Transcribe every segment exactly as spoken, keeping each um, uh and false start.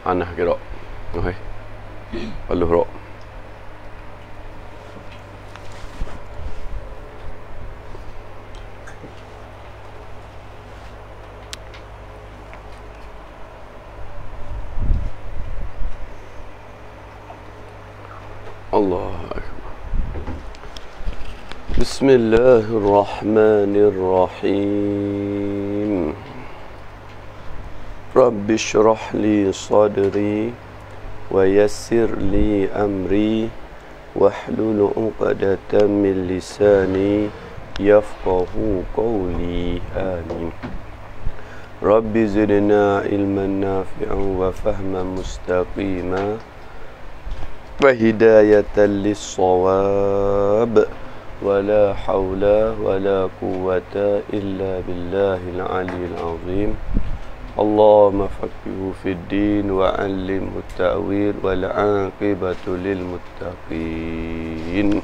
anah kira. Okey. Perlu rok. Allah Akbar. Bismillahirrahmanirrahim. Rabbi shrah li sadri wa yassir li amri wahlul 'uqdatam min lisani yafqahu qawli. Amin. Rabbi zidna ilman nafi'an wa fahman mustaqima wa hidayatan lis-shawab wa la hawla wa la quwwata illa billahil aliyyil azim. Allahumma faqihu fid din wa 'allimhu at-ta'wil wal 'aqibatu lil muttaqin.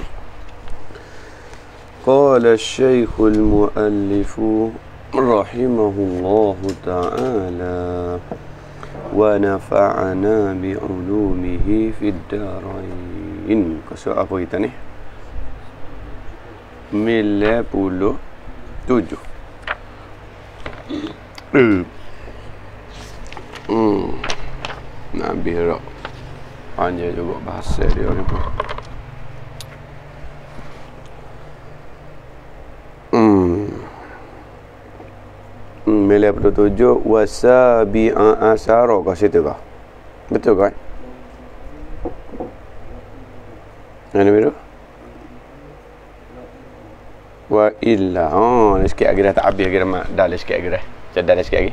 Qala asy-syaikhul muallifu rahimahullahu ta'ala wa nafa'ana bi'ulumihi fid darain. Kasut apa kita ni? sembilan puluh tujuh. Hmm. Hmm. Nabi rak. Panjang juga bahasa dia ni pun. Hmm. sembilan puluh tujuh wasabi'a asyara kat situ kah? Betul kan? Mana biru? Wa illa. Oh, sikit lagi dah tak habis lagi dah. Dah lah sikit lagi dah. Dah lah sikit lagi.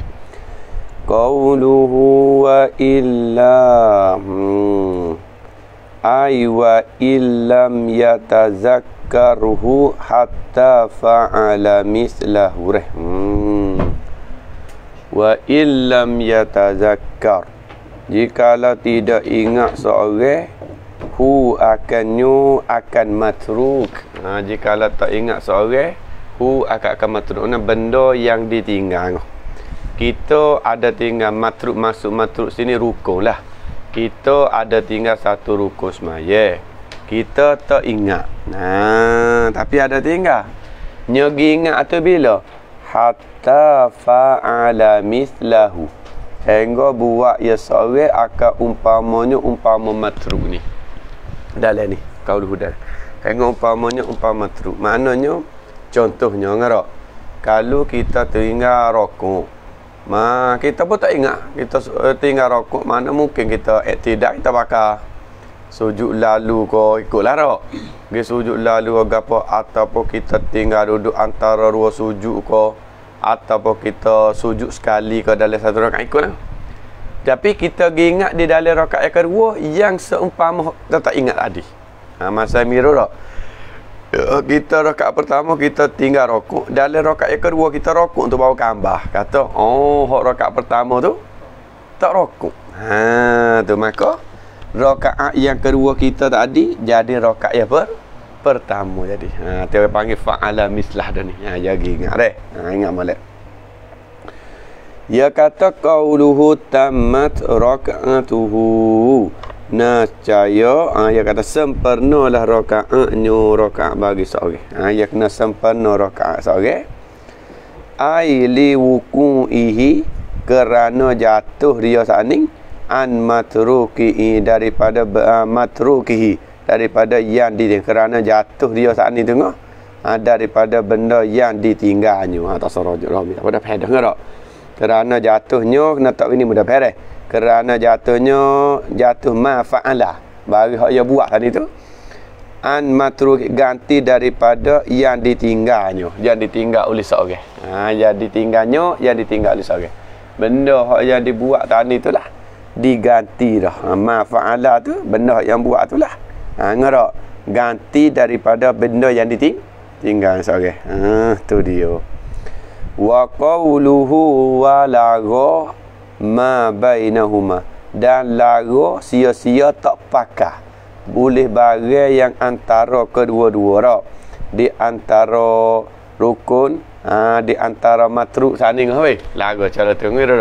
Qauluhu wa illa. Hmm. Ay wa illam yatazakkaruhu hatta fa'ala mislahu. Hmm. Wa illam yatazakkar, jikalau tidak ingat seorang, hu akannya akan matruk. Ha, jikalau tak ingat seorang, hu akan akan matruk. Nah, benda yang ditinggal. Kita ada tinggal matruk, masuk matruk sini rukun lah. Kita ada tinggal satu rukun semaya. Kita tak ingat. Nah, tapi ada tinggal. Nyogi ingat tu bila? Hatta fa'ala mislahu, hingga buat ya seorang akan umpamanya umpama matruk ni. Dalam ni qaul hudan. Hingga umpamanya umpama matruk. Maknanya contohnya ngarok. Kalau kita tinggal rokok, ma kita pun tak ingat. Kita tinggal rokok, mana mungkin kita iktidak kita bakal sujud lalu ko ikutlah rok. Dia sujud lalu ke apa, ataupun kita tinggal duduk antara dua sujud ko, ataupun kita sujud sekali ke dalam satu rakaat ikutlah. Tapi kita ingat di dalam rakaat yang kedua yang seumpama kita tak ingat tadi. Ha, masa miru tak? Kita rakaat pertama kita tinggal rokok, dalam rakaat yang kedua kita rokok untuk bawa gambar. Kata, oh, hak rakaat pertama tu tak rokok. Ha, tu maka rakaat yang kedua kita tadi jadi rakaat yang ber pertama jadi. Ha, dia panggil fa'ala mislah dah ni. Ha, jaga ingat deh. Ha, ingat molek. Ya kata qauluhu tammat rakaatuhu. Nascaya, ha, ya kata sempurnalah rakaatnya rakaat bagi seorang. Ha, ya kena sempurna rakaat seorang. Ai li wuqu'ihi, kerana jatuh dia saning an matrukihi, daripada uh, matrukihi, daripada yang ditinggal, kerana jatuh dia saat ni tengok, ha, daripada benda yang ditinggalnya. Ha, tak sarajuk lah, tak pada pedah tak? Kerana jatuhnya kena tak ini mudah pedah. Kerana jatuhnya jatuh ma fa'ala, bagi hak dia buat tadi tu, an matruk, ganti daripada yang ditinggalnya, yang ditinggal oleh seorang. Ha, yang ditinggalnya, yang ditinggal oleh seorang. Benda hak yang dibuat tadi itulah diganti dah. Ha, ma fa'ala tu benda yang buat itulah. Ha, ngerak ganti daripada benda yang ditinggal seorang. Ha, tu dia. Wa qawluhu wa lagha ma bainahuma, dan lagu sia-sia tak pakai. Boleh barang yang antara kedua-dua rak. Di antara rukun, ha, di antara matruk saning weh. Lagu cara tengok rak.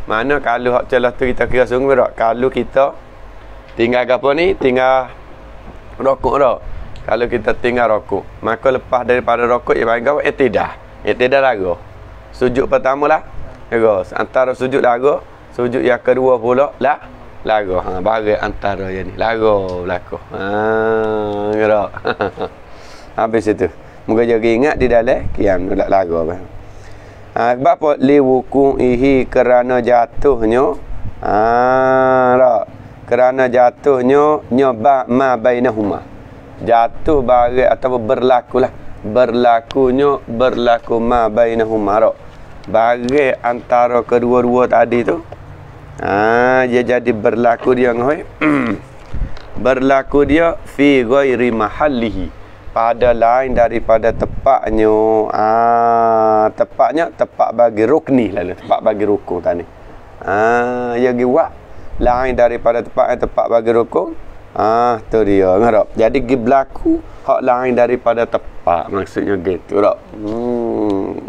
Mana kalau hak celah tu kita kira sungguh tak? Kalau kita tinggal apa ni? Tinggal rokok tak? Kalau kita tinggal rokok, maka lepas daripada rokok ia panggil i'tidah. I'tidah lagu. Sujud pertama lah. Lagu. Antara sujud lagu, sujud yang kedua pula lah lagu. Ha, bagi antara yang ni. Lagu berlaku. Ha, gerak. Habis itu. Moga jaga ingat di dalam kiam nak lagu apa. Ha, sebab apa li wuku'ihi kerana jatuhnya. Ha, tak. Kerana jatuhnya nyoba ma bainahuma. Jatuh bagi atau berlakulah. Berlakunya berlaku ma bainahuma. Tak. Bagi antara kedua-dua tadi tu. Ha, dia jadi berlaku dia ngoi. Berlaku dia fi ghairi mahallihi, pada lain daripada tepatnya. Ah, tepatnya tepat bagi rukni lalu, tepat bagi rukun tadi. Ah, ya giwa lain daripada tepatnya tepat bagi rukun. Ah, tu dia ngarap. Jadi gi berlaku hak lain daripada tepat, maksudnya gitu tak. Hmm.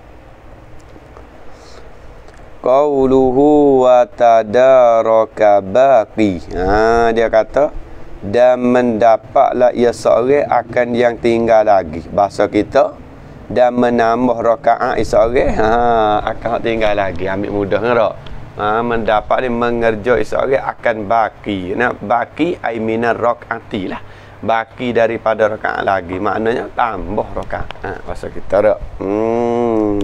Qauluhu wa tadaraka baqi. Ha, dia kata dan mendapatlah ia seorang akan yang tinggal lagi. Bahasa kita dan menambah rakaat seorang, ha, akan tinggal lagi. Ambil mudah tak? Ha, mendapat ni mengerja seorang akan baki. Nah, baki ai minar rakaati lah. Baki daripada rakaat lagi. Maknanya tambah rakaat. Ha, bahasa kita tak. Hmm.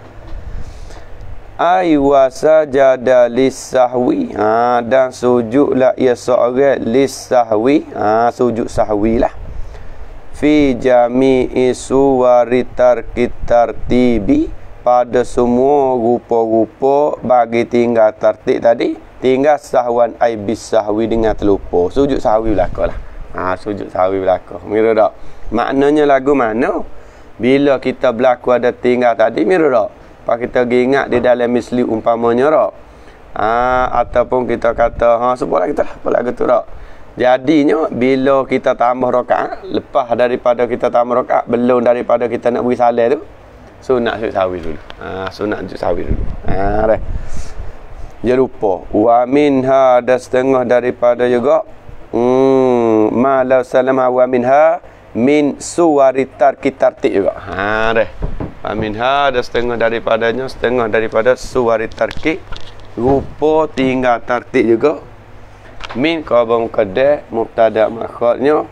Ai wasajada lisahwi. Ha, dan sujudlah ia seorang lisahwi. Ha, sujud sahwi lah. Fi jami'i suwari tarkit tartibi, pada semua rupa-rupa bagi tinggal tertib tadi, tinggal sahwan ai bis sahwi dengan terlupa. Sujud sahwi berlaku lah. Ha, sujud sahwi berlaku. Mira tak? Maknanya lagu mana? Bila kita berlaku ada tinggal tadi, mira tak? Pak kita ingat di dalam misli umpamanya tak. Ha, ataupun kita kata ha sebuah kita lah apa tu tak. Jadinya bila kita tambah rakaat, lepas daripada kita tambah rakaat, belum daripada kita nak beri salat tu, sunat sujud sahwi dulu. Ha, sunat sujud sahwi dulu. Ha, dah. Jangan lupa wa minha, ada setengah daripada juga hmm ma la salama wa minha min suwari tarki tartib juga. Ha, dah. Aminha, ada setengah daripadanya, setengah daripada suwari tarki, rupa tinggal tartib juga. Min khabar muqaddam, mubtada makhotnya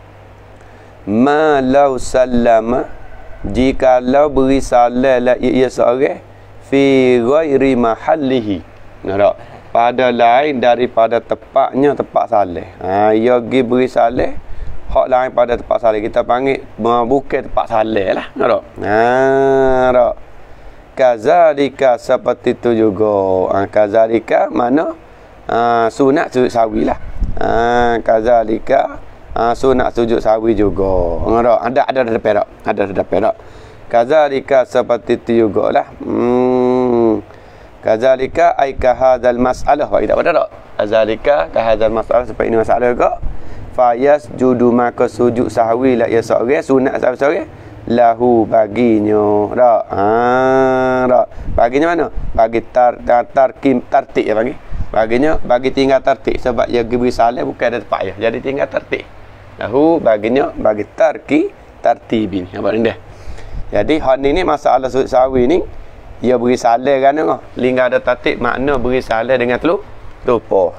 ma law sallama, jikalau beri salam la ia seorang fi ghairi mahallihi. Nah, pada lain daripada tepatnya tempat salam. Ha, ia pergi beri salam hak lain pada tempat salat, kita panggil bukan tempat salat lah. Tak? Ha, tak. Kazalika, seperti itu juga. Ha, kazalika mana? Ha, sunat sujud sawi lah. Ha, kazalika, ha, sunat sujud sawi juga. Ha, tak? Ada ada ada perak. Ada ada perak. Kazalika, seperti itu juga lah. Hmm. Kazalika ai kahadzal mas'alah. Wa tidak pada tak? Kazalika kahadzal mas'alah, seperti ini masalah juga. Fayas judu, maka sujud sahwi lah ia seorang, sunat sahwi seorang lahu baginya. Tak? Ha, tak? Baginya mana? Bagi tar tar tarkim tartib ya bagi. Baginya bagi tinggal tertib, sebab dia beri salam bukan ada tempat ya. Jadi tinggal tertib. Lahu baginya bagi tarki tartib ini. Nampak ni dah. Jadi hak ni ni masalah sujud sahwi ni, dia beri salam kan ngah. Lingkar ada tertib, makna beri salam dengan telu lupa.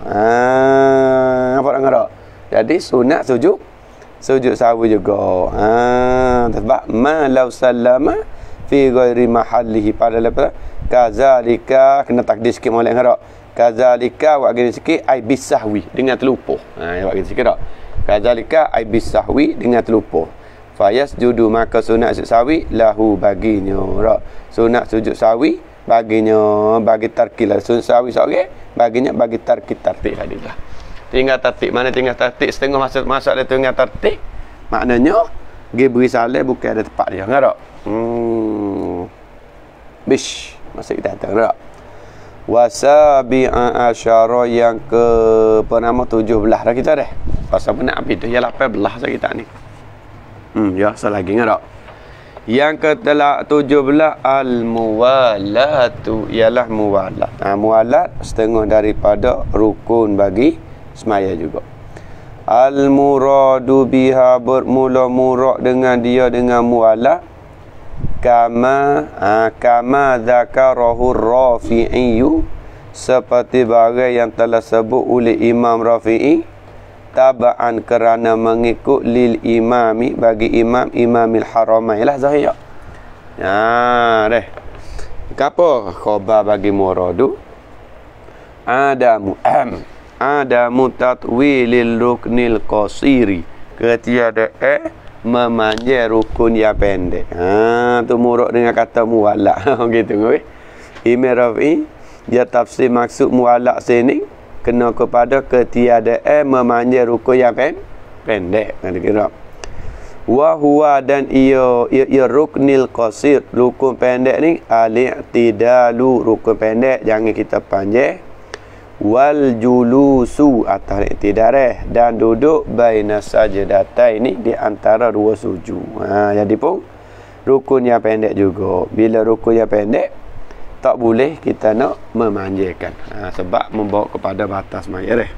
Ha, nampak tak? Jadi sunat sujud sujud sahwi juga. Ha, sebab ma law sallama fi ghairi mahallihi, pada lepas kazalika, kena takdir sikit molek harap. Kazalika wa gini sikit ai bisahwi, dengan terlupa. Ha, buat gini sikit tak. Kazalika ai bisahwi, dengan terlupa. Fayas judu, maka sunat sujud sahwi lahu baginya. Tak? Sunat sujud sahwi baginya, bagi tarkilah sunat sahwi seorang, baginya bagi tarkit tartib tadi lah. Tinggal tertib, mana tinggal tertib setengah masuk masuk dia tinggal tertib, maknanya dia beri salam bukan ada tempat dia. Enggak tak? Hmm. Bish, masuk kita datang tak? Wasabi'a asyara, yang ke penama tujuh belas dah kita dah. Pasal pun nak habis tu ya lapan belas dah kita ni. Hmm, ya selagi enggak tak? Yang ketelak tujuh belas al-muwalatu ialah muwalat. Ha, muwalat setengah daripada rukun bagi semaya juga. Al-muradu biha bermula murak dengan dia dengan muwalat kama ha, kama dzakarahu Rafi'i seperti barang yang telah sebut oleh Imam Rafi'i tabaan kerana mengikut lil imami bagi imam imamil haramain lah zahir. Ha deh. Apa khabar bagi muradu? Adamu am adamu tatwilil ruknil qasiri. Ketiada eh memanjang rukun yang pendek. Ha tu murad dengan kata muwalak. Gitu ngoi. Imam Rafi'i dia tafsir maksud muwalak sini kena kepada ketiadaan memanjang rukun yang pen, pendek. Nanti kira. Wa huwa dan ia, ia, ia ruknil qasir. Rukun pendek ni al-i'tidalu, rukun pendek jangan kita panjang. Wal julusu atas i'tidal dan duduk baina sajdatain ni di antara dua sujud. Ha jadi pun rukun yang pendek juga. Bila rukun yang pendek tak boleh kita nak memanjangkan. Ha, sebab membawa kepada batas maya dah.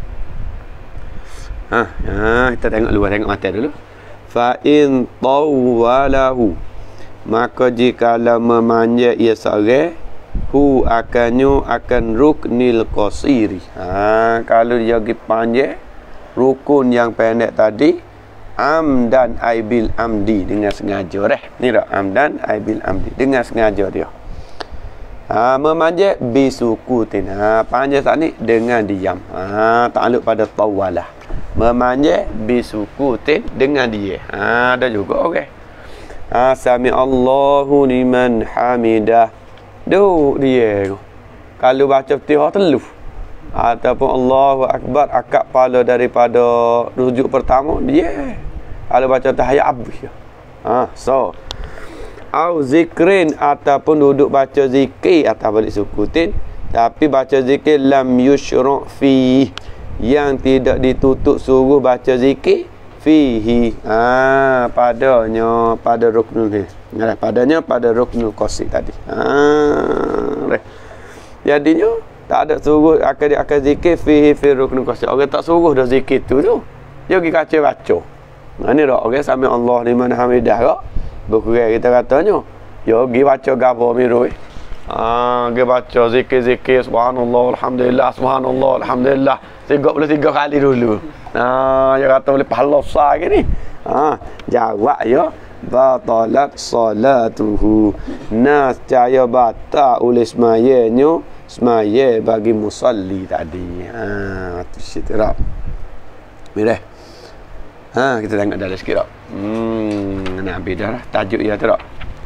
Ha, ha, kita tengok luar, tengok mata dulu. Fa in tawwalahu, maka jikalau memanjang ia seorang, hu akannya akan ruknil qasiri. Ha, kalau dia pergi panjang rukun yang pendek tadi, amdan aibil amdi, dengan sengaja dah. Ni dah amdan aibil amdi, dengan sengaja dia. Ha, memanjang bisukutin. Ha, panjang saat ni dengan diam. Ha, takluk pada tawalah. Memanjang bisukutin dengan dia. Ha, ada juga okey. Ha, sami Allahu liman hamidah. Duk dia. Kalau baca Fatihah teluh ataupun Allahu akbar akak pala daripada rujuk pertama dia. Kalau baca tahiyat habis. Ha, so au zikrin ataupun duduk baca zikir atas balik sukutin tapi baca zikir lam yushra' fi yang tidak ditutup suruh baca zikir fihi ah ha, padanya pada ruknul ni nah, padanya pada ruknul qasir tadi ah ha, jadinya tak ada suruh akan akan zikir fihi fi ruknul qasir. Orang tak suruh dah zikir tu tu dia pergi kaca baca. Nah ni dak orang sami Allah liman hamidah dak berkurang kita katanya yo pergi baca gapo miru ah pergi baca zikir-zikir subhanallah alhamdulillah subhanallah alhamdulillah tiga puluh tiga kali dulu. Ah dia kata boleh pahala besar ke ni. Ah jawab ya batalat salatuhu, nas caya batal oleh semayanya semaya bagi musalli tadi. Ah tu situ dah mirah. Ha kita tengok dalam sikit tak. Hmm nak habis dah lah tajuk dia tu tak.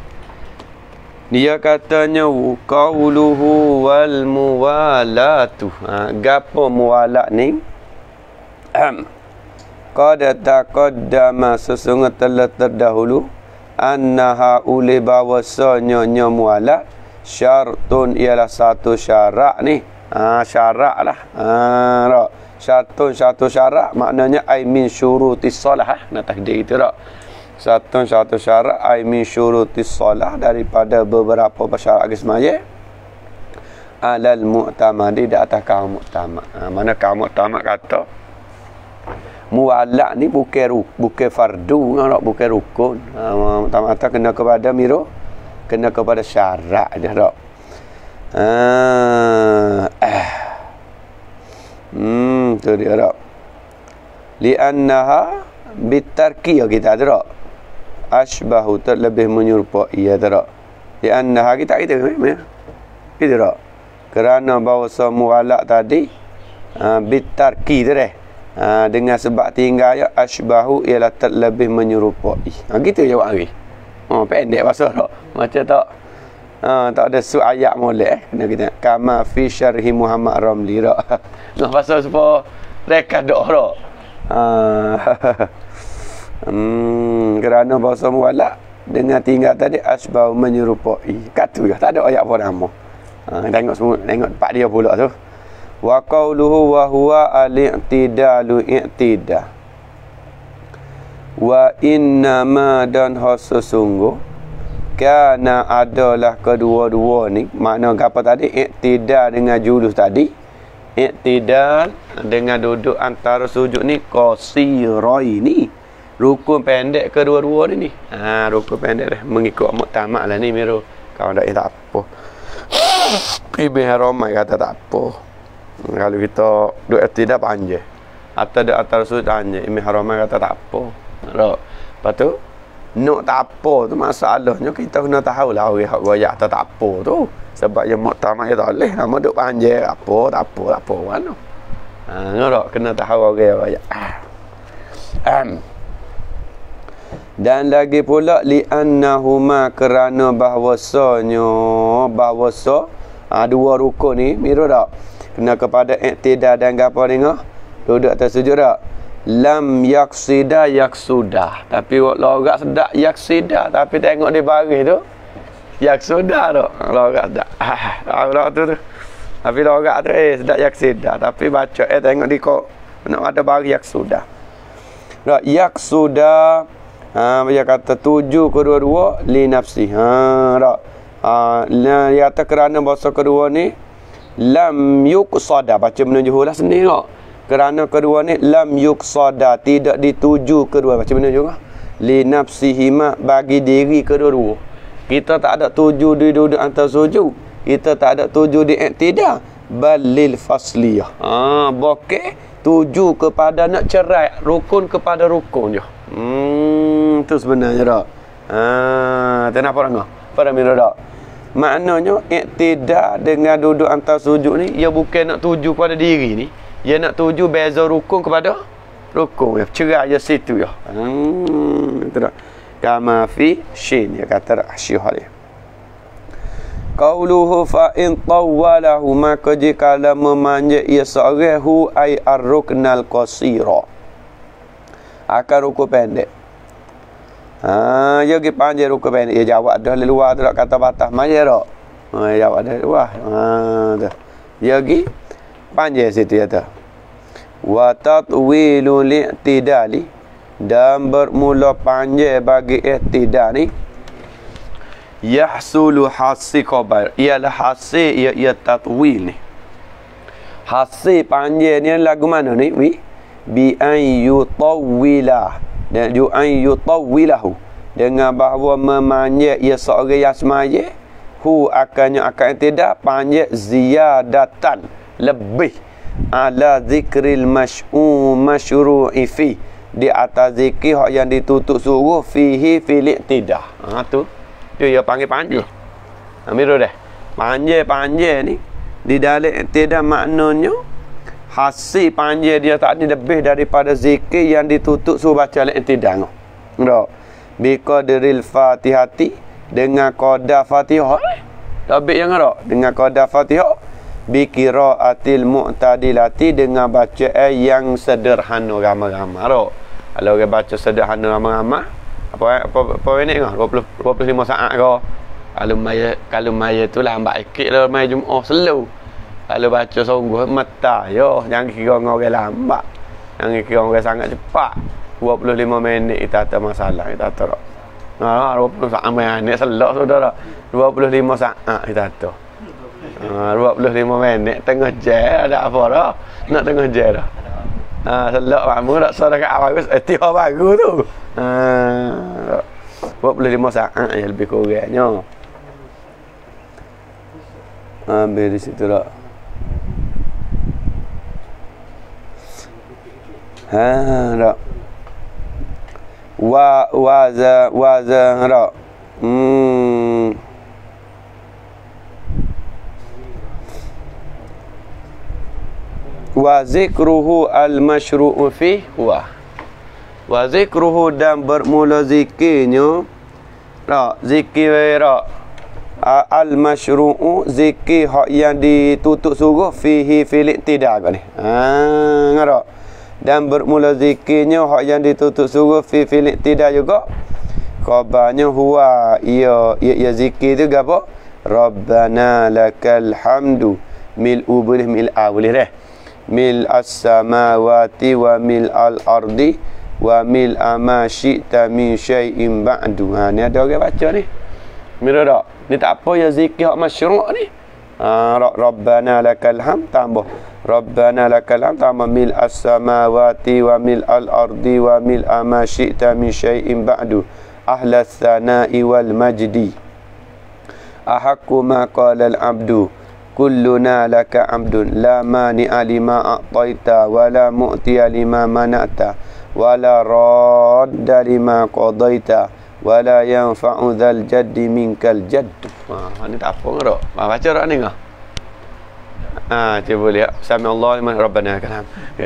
Dia katanya qauluhu wal muwalatu. Ha gapo muwalat ni? Am. Qad taqaddama sesungguhnya telah terdahulu annaha uli bahwasanya nya muwalat syartun ialah satu syarat ni. Ha syarat lah. Ha tak. Syartun satu syarat maknanya ai min syurutis solah. Nak takdir itu tak. Satu satu syarat ai min syurutis solah daripada beberapa syarat semaya alal mu'tamadi di atas kaum mu'tamad. Ha, mana kaum mu'tamad kata muwalak ni bukan ruk, bukan fardu, tak bukan rukun. Ha, mu'tamad kata kena kepada miro, kena kepada syarat dia tak. Ha, eh. Hmm tu dia tak. Li'annaha bitarki kita tak. Ashbahu terlebih menyerupai ia tak. Li'annaha kita kita ya. Kita tak. Kerana bahawa semua muwalak tadi uh, bitarki tu deh. Uh, dengan sebab tinggal ya ashbahu ialah terlebih menyerupai. Ha gitu jawab lagi. Oh pendek bahasa tak. Macam tak Ha, tak ada su ayat molek eh. Kena kita kama fi syarhi Muhammad Ramli rak. Nah pasal supaya rekad dak rak. Ha. hmm kerana bahasa muwalak dengan tinggal tadi asbau menyerupai. Katu ya tak ada ayat apa nama. Ha, tengok semua tengok tempat dia pula tu. Wa qauluhu wa huwa al-i'tidalu i'tida. Wa inna ma dan khusus sungguh kana adalah kedua-dua ni. Makna apa tadi? Iktidal dengan julus tadi. Iktidal dengan duduk antara sujud ni qasirai ni. Rukun pendek kedua-dua ni ni. Ha, rukun pendek dah mengikut muktamad lah ni Miro. Kalau tak, eh, tak apa. Ibn Haramai kata tak apa. Kalau kita duduk iktidal panjang. Atau duduk antara sujud panjang. Ibn Haramai kata tak apa. Lepas tu nak tak apa tu masalahnya kita kena tahu lah orang hak goyak atau tak apa tu. Sebab yang muktamad tak boleh nama duk panjang apa tak apa tak apa mana. Ha ngorok kena tahu orang goyak. Am. Dan lagi pula li annahuma kerana bahwasanya bahwasa ha, dua rukun ni mira tak kena kepada iktidal dan gapo dengar duduk atas sujud tak lam yaksida yaksuda tapi logat sedak yaksida tapi tengok di baris tu yaksuda tu logat sedak ah logat tu tu tapi logat tu eh sedak yaksida tapi baca eh tengok di kok nak ada baris yaksuda rak yaksuda ha dia kata tuju kedua-dua li nafsi ha rak ha dia kata kerana bahasa kedua ni lam yuqsada baca menunjuklah sendiri rak kerana kedua ni lam yuqsada tidak dituju kedua macam mana juga li nafsihima bagi diri kedua-dua kita tak ada tuju di duduk antara sujud kita tak ada tuju di iktidal balil fasliyah ah bokeh tuju kepada nak cerai rukun kepada rukun je hmm tu sebenarnya dak ah kenapa orang pada mira dak maknanya iktidal dengan duduk antara sujud ni ia bukan nak tuju kepada diri ni dia nak tuju beza rukun kepada rukun ya cerai je situ ya hmm itu dah kama fi shin ya kata asyhah dia qauluhu fa in tawwalahu maka jika memanjat ia seorang ai ar-ruknal qasira akan rukun pendek ha dia pergi panjang rukun pendek dia jawab dah luar tu tak kata batas maya dak ha jawab dah luar ha tu dia pergi panjang situ ya tu wa tatwilu li'tidali dan bermula panjang bagi iktidal ni yahsulu hasil khabar ialah hasil ia ia tatwil ni hasil panjang ni lagu mana ni wi bi an yutawwila dan ju an yutawwilahu dengan bahawa memanjang ia seorang yang semaya hu akannya akan iktidal panjang ziyadatan lebih ala zikril mash'u masyru'i fi di atas zikir hak yang ditutup suruh fihi fil iktidal ha tu tu dia panggil panjang amiro dah panjang-panjang ni di dalam iktidal maknanya hasil panjang dia tak ada lebih daripada zikir yang ditutup suruh baca dalam iktidal ndak bi qadril fatihati dengan qadar fatihah tabik yang ndak dengan qadar fatihah bi qiraatil mu'tadilati dengan bacaan yang sederhana ramai-ramai ro kalau orang baca sederhana ramai-ramai apa apa apa minit ke dua puluh dua puluh lima saat ke kalau maya kalau maya tu lambat sikit lah mai Jumaat slow kalau baca sungguh mata yo jangan kira orang lambat jangan kira orang sangat cepat dua puluh lima minit kita tak masalah kita tak ha dua puluh saat minit selok saudara dua puluh lima saat kita tak ha dua puluh lima minit tengah jam ada apa dah nak tengah jam dah ha selok kamu tak suara kat awal istighfar bagus tu ha dua puluh lima saat ya lebih kurangnya ambil di situ dah ha dah wa wa za wa za dah hmm wa zikruhu al-masyru'u fi wa wa zikruhu dan bermula zikirnya ra zikir ra al-masyru'u zikir hak yang ditutup suruh fihi fil iktidal ni ha ngara dan bermula zikirnya hak yang ditutup suruh fi fil iktidal juga khabarnya huwa ia ia zikir tu gapo rabbana lakal hamdu mil'u boleh mil'a boleh dah mil as-samawati wa mil al-ardi wa mil ma syi'ta min syai'in ba'du ha ni ada orang baca ni Mira tak? Ni tak apa ya zikir hak masyru' ni. Ha, Rabbana lakal hamd tambah. Rabbana lakal hamd tambah mil as-samawati wa mil al-ardi wa mil ma syi'ta min syai'in ba'du. Ahla tsana'i wal majdi. Ahaqqu ma qala al-'abdu. Kulluna laka 'abdun la mani'a lima a'taita wa la mu'tiya lima mana'ta wa la radda lima qadaita wa la yanfa'u dzal jaddi minkal jadd. Ha ni tak apa ngak. Ha baca dak ni ngah. Ha cuba lihat. Sami Allah liman rabbana kalam.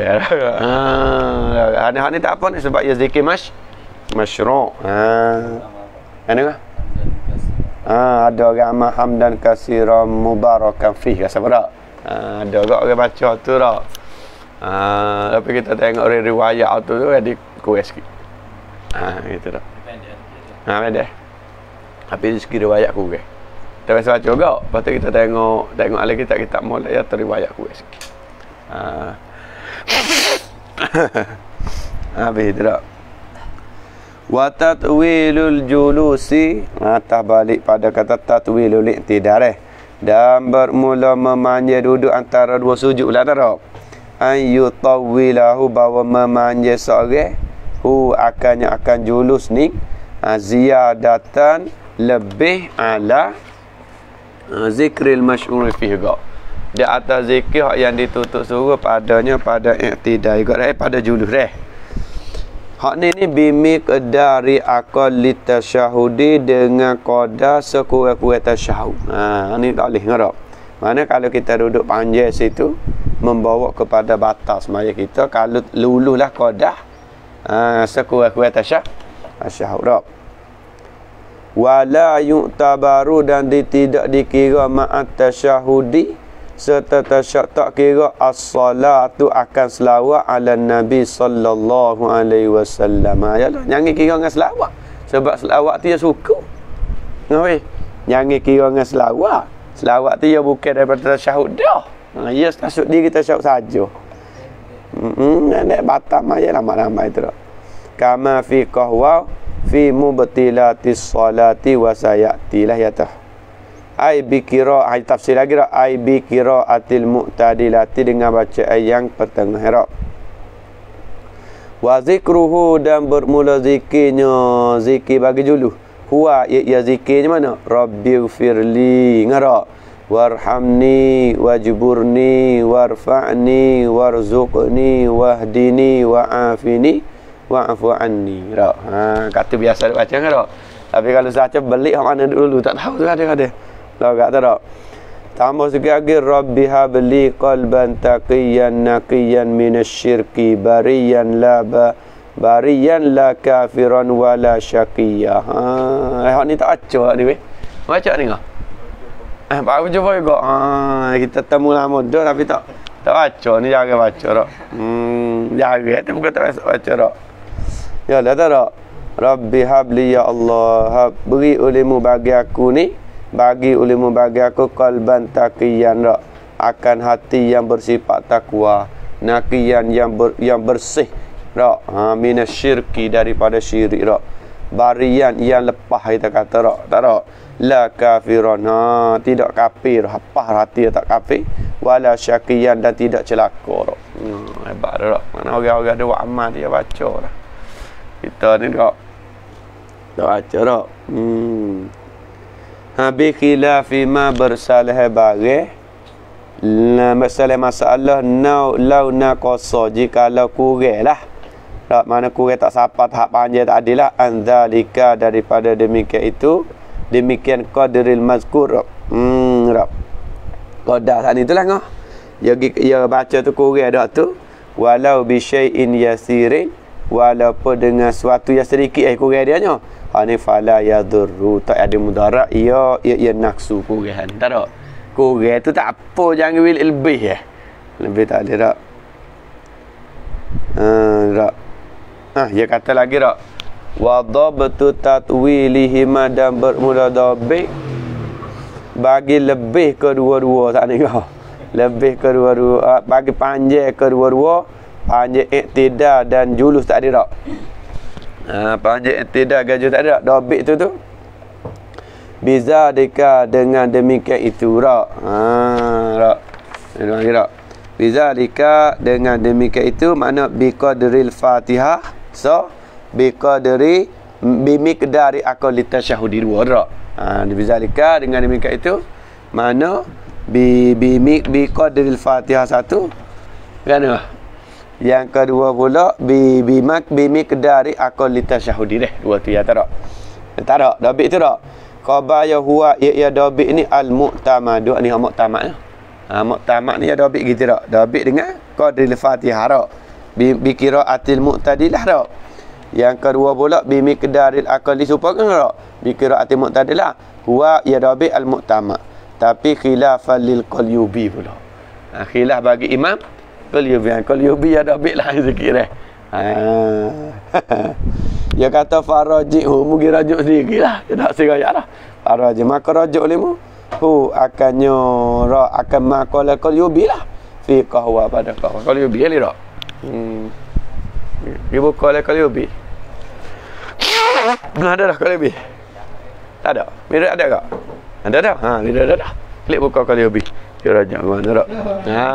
Ha ni hak ni tak apa ni sebab ya zikir mash masyru'. Ha. Ana ngah. Ha, ada orang amal hamdan kasiran mubarakan fih rasa tak? Ha, ada orang orang baca tu tak? Ha, tapi kita tengok riwayat tu tu ada kuat sikit. Ha, gitu tak. Ha, pendek. Tapi sikit riwayat kuat. Kita biasa baca juga. Lepas tu kita tengok tengok ahli kita kita mulai ya riwayat kuat sikit. Ha. Habis tu tak. Wa tatwilul julusi, atas balik pada kata tatwilul iktidar eh. Dan bermula memanjang duduk antara dua sujud lah tak? An yutawwilahu bahawa memanjang seorang hu akannya akan julus ni ziyadatan lebih ala zikril masyhur fihi ga. Di atas zikir yang ditutup suruh padanya pada iktidar juga eh pada julus eh. Hak ni ni bimik dari akal litasyahudi dengan qada sekurang-kurang tasyahud. Ha ni tak boleh ngarap. Mana kalau kita duduk panjang situ membawa kepada batas maya kita kalau lululah qada ha sekurang-kurang tasyahud. Tasyahud. Wala yu'tabaru dan tidak dikira ma'at tasyahudi serta tasyahud tak kira as-salatu akan selawat ala Nabi sallallahu alaihi wasallam. Ayalah, jangan kira dengan selawat. Sebab selawat tu dia suku. Ngoi. Jangan kira dengan selawat. Selawat tu dia bukan daripada tasyahud dah. Ha, ya tasyahud diri tasyahud saja. Hmm, nek batam aja lama-lama itu. Kama fi qahwa fi mubtilatis salati wa sayatilah ya tah. Ai bikira ai tafsir lagi rak ai bikira atil mu'tadilati dengan bacaan yang pertengah rak. Wa zikruhu dan bermula zikirnya zikir bagi julu. Huwa ya zikirnya mana? Rabbighfirli ngara. Warhamni wajburni warfa'ni warzuqni wahdini wa'afini wa'fu anni. Rak. Ha kata biasa baca ngara. Tapi kalau saja belik hak mana dulu tak tahu tu ada-ada. Tahu tak tak? Tambah sikit lagi Rabbi habli qalban taqiyan naqiyan minasyirki bariyan la ba bariyan la kafiran wala syaqiyya. Ha, hak ni tak baca ni weh. Baca ni ngah. Eh, baru cuba juga. Ha, kita temu lama dah tapi tak tak baca ni jaga baca dak. Hmm, jaga tu bukan tak baca dak. Ya dah tak? Rabbi habli ya Allah, hab, beri olehmu bagi aku ni bagi olehmu bagi aku qalban taqiyan rak akan hati yang bersifat takwa naqiyan yang ber, yang bersih rak ha minasyirki daripada syirik rak barian yang lepas kita kata rak tak rak la kafiran ha tidak kafir hapah hati tak kafir wala syaqiyan dan tidak celaka rak hmm, hebat rak mana orang-orang ada buat amal dia baca dah kita ni rak tak baca rak hmm ha bi khilafi ma bersalah bare la masalah masalah nau lau naqasa jika lau kuranglah tak mana kurang tak sapat hak panjang tak adil lah anzalika daripada demikian itu demikian qadril mazkur hmm rap qadar tadi itulah ngah ya ya baca tu kurang dak tu walau bi syai'in yasirin walaupun dengan sesuatu yang sedikit eh kurang dia nya ani fala yadurru tak ada mudarat ia ia, ia naksu kurang tak ada kurang tu tak apa jangan wil lebih eh lebih tak ada tak ha tak ha dia kata lagi tak wa dhabtu tatwilihi madam bermula dhabit bagi lebih kedua-dua tak ni kau lebih kedua-dua bagi panjang kedua-dua panjang iktidal dan julus tak ada tak ha, panjang iktidal gajah tak ada dobit tu tu Bizalika dengan demikian itu ra. Ha ra. Dengar tak? Bizalika dengan demikian itu makna biqadril Fatihah. So biqadri bimiqdari aqallit tasyahudi dua ra. Ha bizalika dengan demikian itu makna bi bimi biqadril Fatihah satu. Kan? Yang kedua pula bi bimak bimiqdari aqallit tasyahudi deh. Dua tu ya tak? Tak ada. Dabit tu tak? Qabaya huwa ya dabit ni al-mu'tamad. Ni mu'tamad. Ha mu'tamad ni ya dabit gitu tak? Dabit dengan qadril Fatihah tak? Bi bi qiraatil mu'tadilah tak? Yang kedua pula bi miqdaril aqli supaya tak? Bi qiraatil mu'tadilah. Huwa ya dabit al-mu'tamad. Tapi khilafan lil Qalyubi pula. Ha, khilaf bagi Imam Qalyubi. Qalyubi ya dabit lah sikit dah. Ha. Dia kata farajihu mugi rajuk sendiri lah. Dia tak serayak lah. Farajih maka rajuk lima. Hu akannya ra akan maqala Qalyubi lah. Fi qahwa pada qahwa. Qalyubi ali tak? Hmm. Dia buka oleh Qalyubi. Ada dah Qalyubi. Tak ada. Mirip ada tak? Ada dah. Ha, dia ada dah. Klik buka Qalyubi. Dia rajuk mana tak? Ha.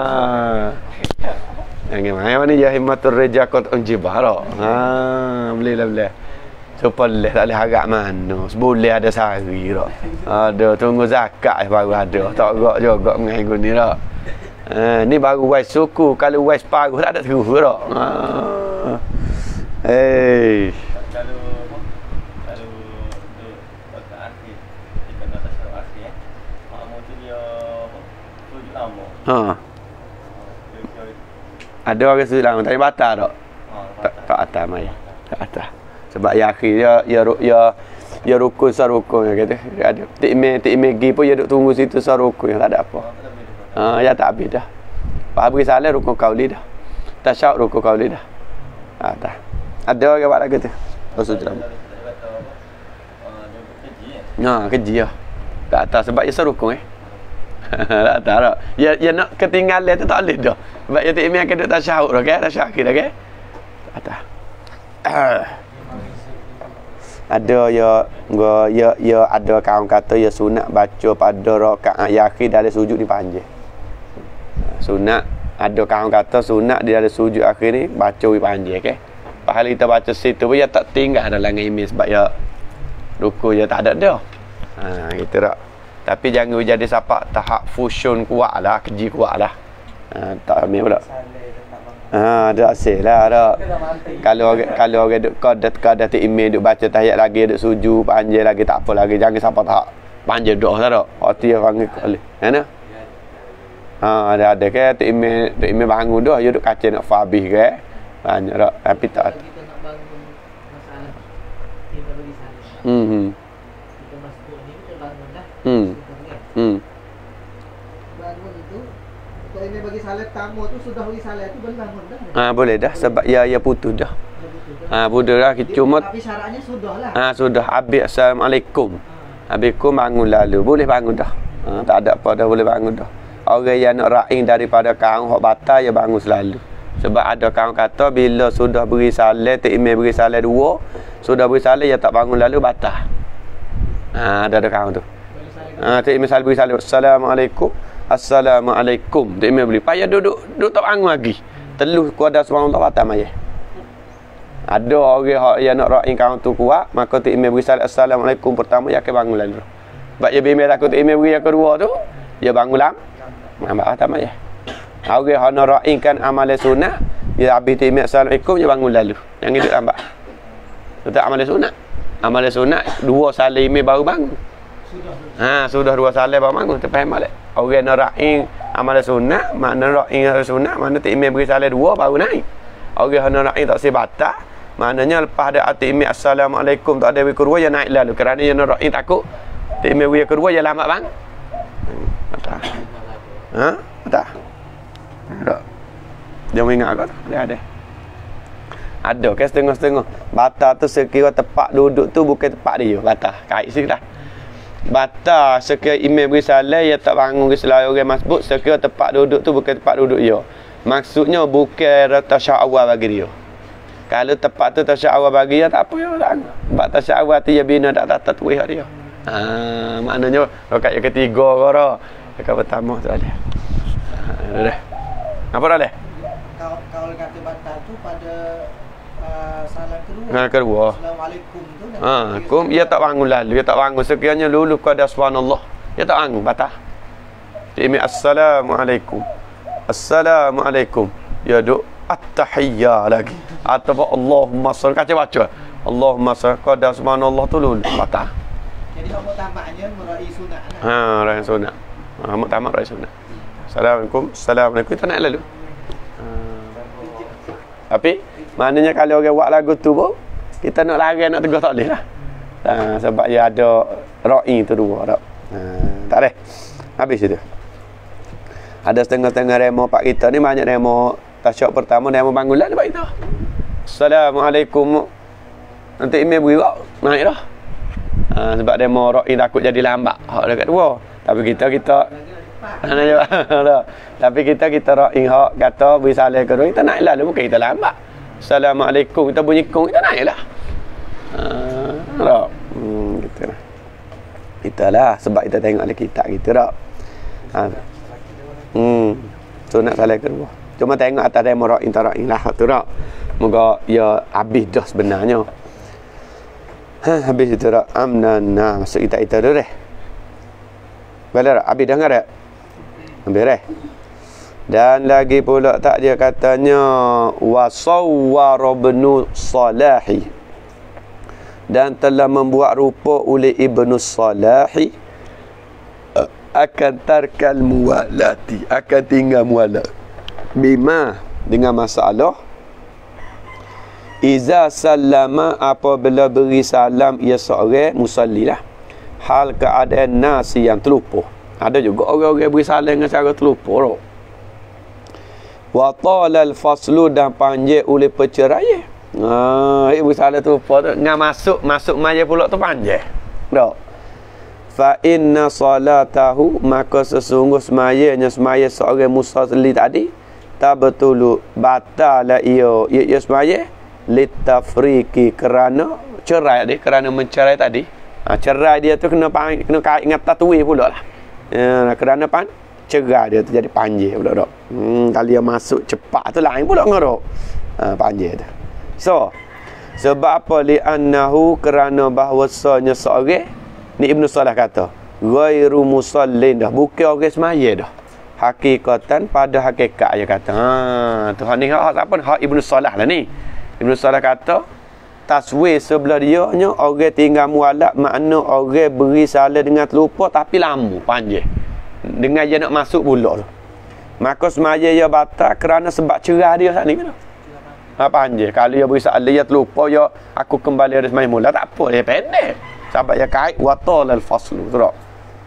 Yang mana ni ya himmatur rejaqat unjibah tak? Ha, boleh lah boleh. Sepoleh tak boleh harap mana. Seboleh ada sehari tak? Ada tunggu zakat baru ada. Tak gerak juga mengaku ni tak? Ha, ni baru wais suku. Kalau wais paruh tak ada terus tak? Ha. Hey. Kalau kalau untuk akhir kita nak tasawuf akhir eh. Makmum tu dia tujuh lama. Ha. Ada orang sujud lama tapi batal tak? Tak tak atas mai. Tak atas. Sebab ya akhir dia ya ya ya rukun sarukun kata. Ada tikme tikme gi pun dia duk tunggu situ sarukun tak ada apa. Ha ya tak habis dah. Pak beri salam rukun qauli dah. Tasyahud rukun qauli dah. Ha dah. Ada orang buat lagu tu. Oh sujud lama. Ha keji lah. Tak atas sebab dia sarukun eh. Tak tak tak. Ya ya nak ketinggalan tu tak boleh dah. Sebab ya tikme akan duk tasyahud dah kan? Tasyahud dah kan? Tak atas. Ada ya ya ya ada kaum kata ya sunat baca pada rakaat akhir dalam sujud ni panjang. Sunat ada kaum kata sunat di dalam sujud akhir ni baca ni panjang okey. Pahala kita baca situ pun ya tak tinggal dalam imam sebab ya ruku ya tak ada dah. Ha gitu tak. Tapi jangan jadi siapa tahap fusion kuat lah, keji kuat lah. Ha tak ambil pula. Ha ada asal lah dak. Kalau kalau orang duk qadat qadat email duk baca tahiyat lagi duk sujud panjang lagi tak apa lagi jangan siapa tak panjang doa tak dak. Hati orang boleh. Mana? Ha ada ada ke tu email tu email bangun dah dia duk kaca nak fabih ke. Banyak dak tapi tak. Kita nak bangun masalah kita bagi salam. Hmm. Kita masuk ni kita bangun dah. Hmm. Hmm. Bangun itu kalau ini bagi salat tamu tu sudah bagi salat tu boleh bangun dah. Ha boleh dah sebab ya ya putus dah. Ha putus dah cuma tapi syaratnya sudah lah. Ha sudah habis assalamualaikum. Habis kum bangun lalu boleh bangun dah. Ha tak ada apa dah boleh bangun dah. Orang yang nak ra'ing daripada kaum hak batal ya bangun selalu. Sebab ada kaum kata bila sudah beri salat tak imam beri salat dua, sudah beri salat ya tak bangun lalu batal. Ha ada ada kaum tu. Ha tak imam salat beri salat assalamualaikum. Assalamualaikum. Tak imam beri payah duduk duduk tak bangun lagi. Teluh kuada subhanallah batal mayah. Ada orang yang nak ra'ing kaum tu kuat, maka tak imam beri salat assalamualaikum pertama ya ke bangun lalu. Sebab ya bimbang takut tak imam beri yang kedua tu, dia bangun lam. Nampak batal mayah. Orang yang nak ra'ingkan amalan sunat, dia habis tak imam assalamualaikum dia bangun lalu. Yang itu nampak. Itu amalan sunat. Amalan sunat dua salat imam baru bangun. Ha sudah dua salat baru bangun terfaham balik. Orang nak ra'ing amalan sunat, makna ra'ing amalan sunat, makna tak imam beri salat dua baru naik. Orang nak ra'ing tak sebatal, maknanya lepas ada tak imam assalamualaikum tak ada kedua dia naik lalu kerana dia nak ra'ing takut tak imam beri kedua dia lambat bang. Tak. Ha? Tak. Tak. Dia ingat kau dia ada. Ada ke setengah-setengah. Batal tu sekira tempat duduk tu bukan tempat dia. Batal. Kait sikit dah. Batal sekira imam beri salat dia tak bangun ke selalu orang masbuk sekira tempat duduk tu bukan tempat duduk dia. Maksudnya bukan tasyahud awal bagi dia. Kalau tempat tu tasyahud awal bagi dia tak apa ya tak. Sebab tasyahud awal tu dia bina tak tak tatwih dia. Ha, maknanya rakaat yang ketiga ke dah. Rakaat pertama tak ada. Ha, dah. Apa dah leh? Kau kau kata batal tu pada uh, salam kedua. Salam kedua. Assalamualaikum tu. Ha, kum ia tak bangun lalu, ia tak bangun sekiranya lulu kepada subhanallah. Ia tak bangun batal. Ini assalamualaikum. Assalamualaikum. Ya duk at-tahiyyah lagi. Atau Allahumma salli kaca baca. Allahumma salli kepada subhanallah tu lulu batal. Jadi kamu tamaknya merai sunat. Ha, rai sunat. Ha, mak tamak rai sunat. Assalamualaikum. Assalamualaikum tak nak lalu. Ha. Tapi maknanya kalau orang buat lagu tu pun kita nak lari nak tegur tak boleh lah. Ha, sebab dia ada ra'i tu dua tak. Ha, tak ada. Habis itu. Ada setengah-setengah remo pak kita ni banyak remo tasyahud pertama remo bangun lah pak kita. Assalamualaikum. Nanti email beri naik dah. Ha, sebab demo ra'i takut jadi lambat. Hak dekat dua. Tapi kita kita Tapi kita kita ra'i hak kata beri salam kedua kita naik lah bukan kita lambat. Assalamualaikum kita bunyi kong kita naik lah. Ha, tak. Hmm, gitu lah. Itulah sebab kita tengok dalam kitab kita tak. Ha. Hmm. Sunat salam kedua. Cuma tengok atas demo ra'i tak ra'i lah tu tak. Moga ya habis dah sebenarnya. Ha, habis itu tak. Amnan. Nah, masuk kita itu dulu deh. Boleh tak? Habis dah enggak tak? Habis dah. Dan lagi pula tak dia katanya wasawwara ibnu Salahi. Dan telah membuat rupa oleh Ibnu Salahi akan tarkal muwalati, akan tinggal muwalat. Bima dengan masalah iza sallama apabila beri salam ia seorang musalli lah. Hal keadaan nasi yang terlupa. Ada juga orang-orang beri salam dengan cara terlupa. Wa talal faslu dan panjang oleh perceraian. Ha, ibu salam terlupa tu ngah masuk masuk maya pula tu panjang. Tak. Fa inna salatahu maka sesungguh semayanya semaya seorang musalli tadi tabtulu batala iyo ia semaya litafriki kerana cerai dia kerana mencerai tadi. Ha, cerai dia tu kena kena kait dengan tatwi pula lah. Ya, kerana pan cerai dia tu jadi panjang pula dok. Hmm, kalau dia masuk cepat tu lain pula ngorok. Ha, panjang tu. So, sebab apa li annahu kerana bahwasanya seorang ni Ibnu Salah kata, ghairu musallin dah bukan orang semaya dah. Hakikatan pada hakikat dia kata. Ha, Tuhan ni hak siapa? Hak Ibnu Salah lah ni. Ibnu Salah kata taswir sebelah dia nya orang tinggal mualaf makna orang beri salah dengan terlupa tapi lama panjang dengan dia nak masuk pula tu maka semaya dia batal kerana sebab cerah dia saat ni kan ha, panjang kalau dia beri salah dia terlupa dia aku kembali ada semaya mula tak apa dia pendek sebab dia kait watal al-faslu tu tak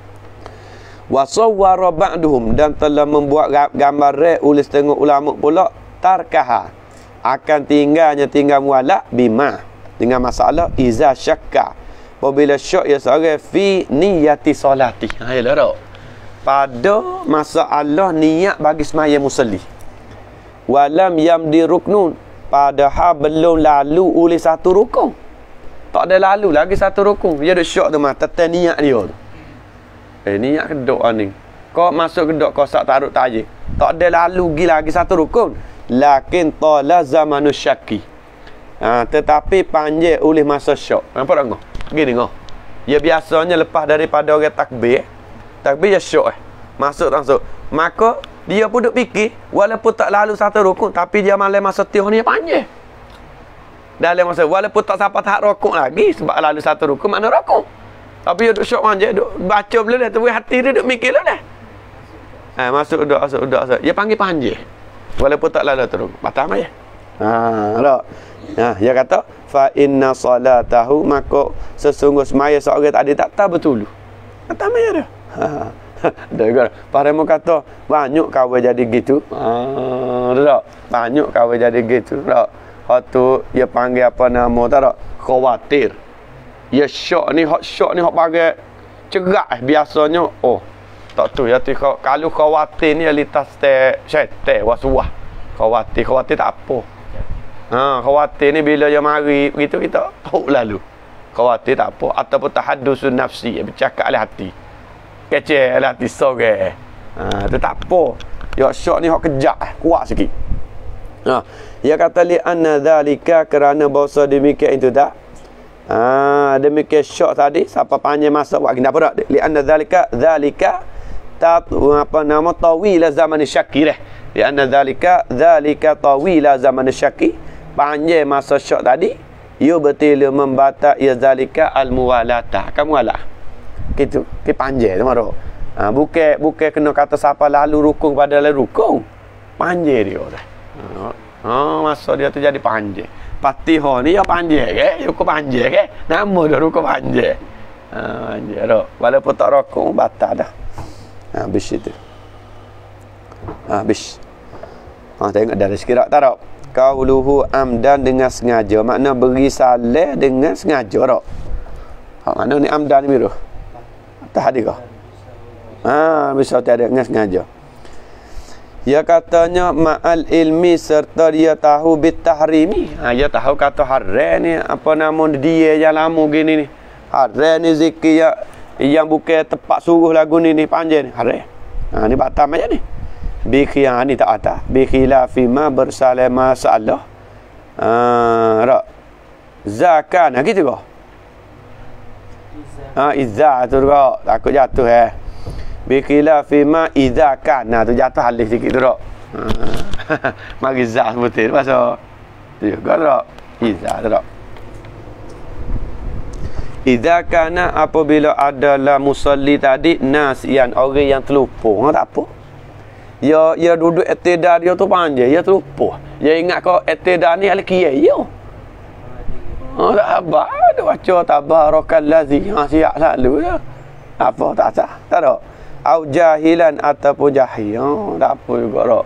wasawwara ba'duhum dan telah membuat gambar oleh setengah ulama pula tarkaha akan tinggalnya tinggal mualaf bima dengan masalah iza syakka apabila syak ya seorang fi niyati solati. Ha yalah tak. Pada masalah niat bagi semaya musalli. Walam yamdi ruknun padahal belum lalu oleh satu rukun. Tak ada lalu lagi satu rukun. Dia ada syak tu mah tentang niat dia tu. Eh niat kedok ni. Kau masuk kedok kau sak taruk tajik. Tak ada lalu gi lagi satu rukun. Lakin tala zamanu syaki. Ha, tetapi panjang oleh masa syak. Nampak tak kau? Gini kau. Ya biasanya lepas daripada orang takbir, takbir dia syak eh. Masuk langsung. Maka dia pun duk fikir walaupun tak lalu satu rukun tapi dia malam masa tiuh ni panjang. Dalam masa walaupun tak sampai tahap rukun lagi sebab lalu satu rukun makna rukun. Tapi dia duk syak panjang, duk baca belum dah tu hati dia duk mikir lah dah. Ha, masuk duk masuk duk masuk. Dia panggil panjang. Walaupun tak lalu terus. Batal ya. Ha, tak. Ha, dia kata fa inna salatahu maka sesungguh semaya seorang tadi tak tahu betul. Kata mai dia. Ha. Dah juga. Paremo kata banyak kau jadi gitu. Ha, tak. Banyak kau jadi gitu. Tak. Hak tu dia panggil apa nama tak tak? Khawatir. Ya syok ni hak syok ni hak bagai cerak biasanya. Oh. Tak tu ya tu kalau khawatir ni litas te syaitan waswah. Khawatir khawatir tak apa. Ha, khawatir ni bila dia mari begitu kita tahu lalu. khawatir tak apa, ataupun tahaddusun nafsi, bercakap oleh hati, kecil oleh hati sore, ha, tu tak apa. Ya syok ni hok kejak, kuat sikit. Ha, dia kata li anna zalika, kerana bahasa demikian itu tak. Ha, demikian syok tadi siapa panjang masa buat gini apa dak? Li anna zalika zalika tat apa nama tawila zaman syaki dah. Li anna zalika zalika tawila zaman syaki, panjang masa syok tadi, ia betul membata ia zalika al muwalata. Kamu alah. Gitu, ke panjang tu maro. Ha, bukan bukan kena kata siapa lalu rukun pada lalu rukun. Panjang dia dah. Ha, ha, masa dia tu jadi panjang. Patiha ni ya panjang ke, rukun panjang ke. Nama dia rukun panjang. Ha, panjang dak. Walaupun tak rukun batal dah. Ha, habis itu. Ha, habis. Ha, tengok dari sekirak tak dak. Qauluhu amdan dengan sengaja, makna beri salah dengan sengaja dak. Ha, mana ni amdan ni biru? Tak ada kah? Ha, bisa tak ada dengan sengaja. Dia katanya ma'al ilmi, serta dia tahu bitahrimi. Ha, dia tahu kata haram ni apa nama dia yang lama gini ni. Haram ni zikir yang, yang bukan tepat suruh lagu ni ni panjang ni. Haram. Ha, ni batal macam ni. Bi khiyah ni tak ada. Bi khilafi ma bersalah masalah. Ha, rak. Zakan, ha, gitu kah? Ha, izah tu kah? Takut jatuh eh. Bi khilafi ma idza kana, tu jatuh alif sikit tu dak. Ha. Mari za betul pasal tu juga dak. Idza tu dak. Idza kana, apabila adalah musalli tadi nasian, orang yang terlupa, ha, tak apa. Ya ya duduk iktidar dia tu panjang, dia terlupa. Dia ingat kau iktidar ni al qiyai yo. Ha, tak apa, dia baca tabarakal ladzi, ha, siap selalu dah. Apa tak sah? Tak ada. Au jahilan ataupun jahil. Oh, tak apa juga dak.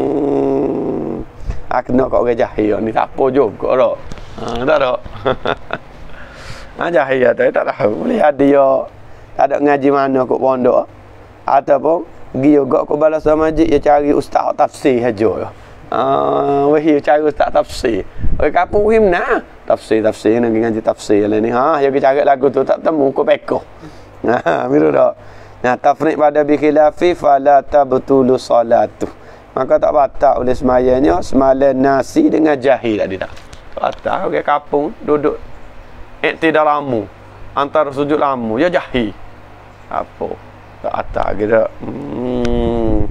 Hmm. Aku nak kau orang jahil ni tak apa juga dak. Ha, tak dak. Ha, jahil tu tak tahu. Boleh ada dia tak ada ngaji mana kat pondok ataupun pergi juga kat balai masjid dia cari ustaz tafsir saja. Ah, uh, wahai cari ustaz tafsir. Oi kampung himna tafsir tafsir nak ngaji tafsir lah ni. Ha, dia cari lagu tu tak temu kau pekoh. Ha, biru dak. Nah, tafriq pada bi khilafi fala tabtulu salatu. Maka tak batal oleh semayanya semalam nasi dengan jahil tadi tak. Tak batal orang kampung duduk iktidar lama antara sujud lama ya jahil. Apa? Tak batal gitu. Hmm.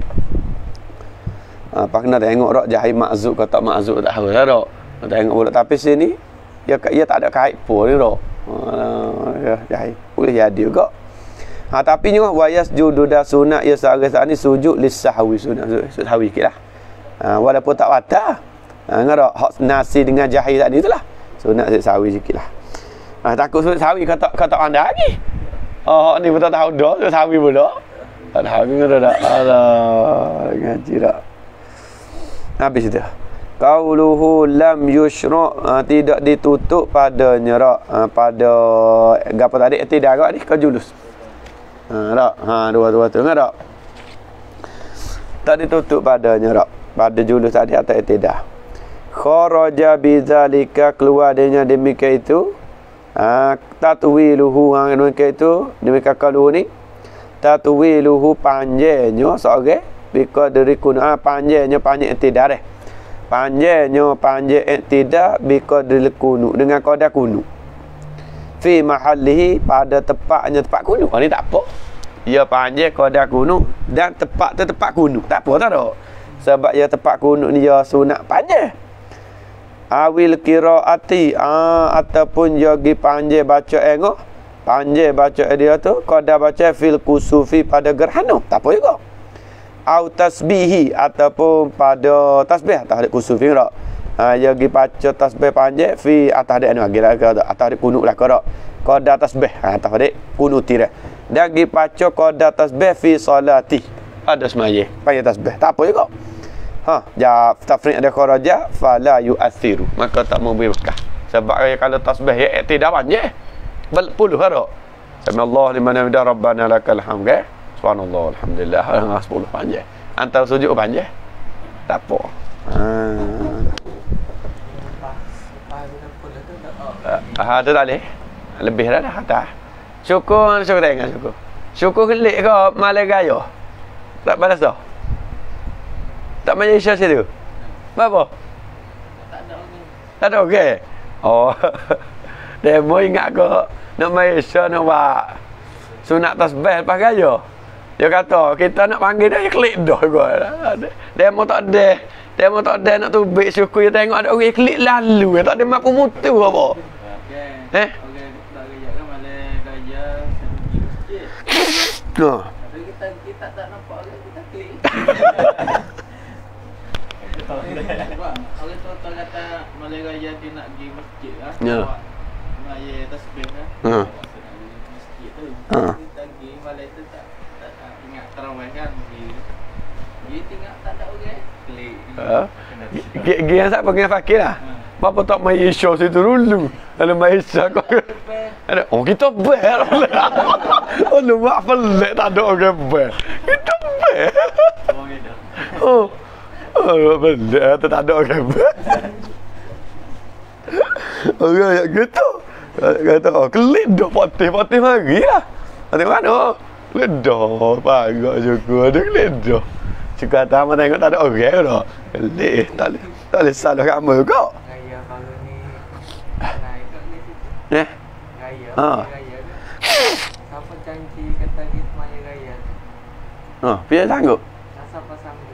Apa kena tengok rak jahil makzub ke tak makzub tak tahu dah rak. Tengok pula tapi sini dia dia tak ada kait pun ni rak. Uh, ya jahil. Boleh jadi juga. Ha, tapi ni wayas judu dah sunat ya seharga ni sujud lisahwi, sunat sujud sahwi sikitlah. Ha, walaupun tak batal. Ha, ngara hak nasi dengan jahil tadi itulah. Sunat sujud sahwi sikitlah. Ha, takut sujud sahwi kata kata anda lagi. Oh, hak ni betul tahu dah sujud sahwi pula. Tak tahu ngara dak. Alah, ngaji dak. Habis dah. Qauluhu lam yushra, ha, tidak ditutup padanya rak, ha, pada gapo tadi tidak agak ni ke julus. Ha, tak? Ha, dua-dua tu enggak tak? Tak ditutup padanya tak? Pada julus tadi atau itidah. Kharaja bidzalika, keluar dengan demikian itu. Ha, tatwiluhu, ha, demikian itu. Demikian kalau ni. Tatwiluhu panjangnya seorang. Biqadri kuna, panjangnya panjang itidah deh. Panjangnya panjang itidah biqadri kunu, dengan qadar kunu. Fi mahallihi, pada tepatnya tempat kunu. Ha, ni tak apa. Ia panjang qadar kunu dan tepat tu tempat kunu. Tak apa tak ada. Sebab ia tempat kunu ni dia sunat panjang. Awil qiraati, ah, ataupun dia pergi panjang baca engok. Panjang baca dia tu qadar baca fil kusufi pada gerhana. Tak apa juga. Au tasbihi, ataupun pada tasbih atas kusufi tak. Ha, dia pergi baca tasbih panjang fi atas dia ni lagi lah ke atas dia kunut lah ke tak. Qadar tasbih, ha, atas dia kunut tirah. Dan pergi baca qadar tasbih fi salati. Ada semaya panjang tasbih. Tak apa juga. Ha, ja tafriq ada kharaja fala yu'athiru. Maka tak memberi bekah. Sebab kalau tasbih ya tidak panjang. Berpuluh tak. Subhanallah liman hamida rabbana lakal hamd. Okay? Subhanallah alhamdulillah sepuluh panjang. Antara sujud panjang. Tak apa. Ha. Ha, tu tak boleh. lebih dah dah atas. Syukur syukur tengok syukur. Syukur kelik ke malai gaya? Tak balas dah. Tak main Isya situ. Apa? Tak ada orang. Tak ada okey. Oh. Demo ingat ke nak main Isya nak buat sunat tasbih lepas gaya. Dia kata kita nak panggil dia, dia klik dah gua. Demo tak ada. Demo tak ada nak tubik syukur dia tengok ada orang klik lalu. Tak ada mampu mutu apa. Okey. Eh? Okey, tak gaya kan malai gaya pergi masjid. Ha. Tapi kita kita tak nampak orang kita klik. Sebab orang tu kata malai gaya dia nak pergi masjid lah. Ya. Maya tasbih lah. Ha. Masjid tu. Ha. Kita pergi malai tu tak tak tak ingat tarawih kan pergi. Dia tengok tak ada orang klik. Ha. Gi yang siapa dengan Fakir lah. Bapa tak main Isya situ dulu. Kalau main Isya kau ada oh kita ber. Oh lu buat pelik tak ada orang ber. Kita ber. Oh gitu. Oh. Oh pelik tak ada orang ber. Orang yang gitu. Kata oh kelik dah potih-potih mari lah. Potih mana? Ledah pagak juga ada kelik dah. Cakap tamat tengok tak ada orang dah. Kelik tak boleh. Tak boleh salah kamu kau. Gaya baru ni naik kat ni situ. Eh? Gaya. Ha. Gaya. Siapa janji kata dia semaya gaya. Ha, dia sanggup. Siapa sanggup.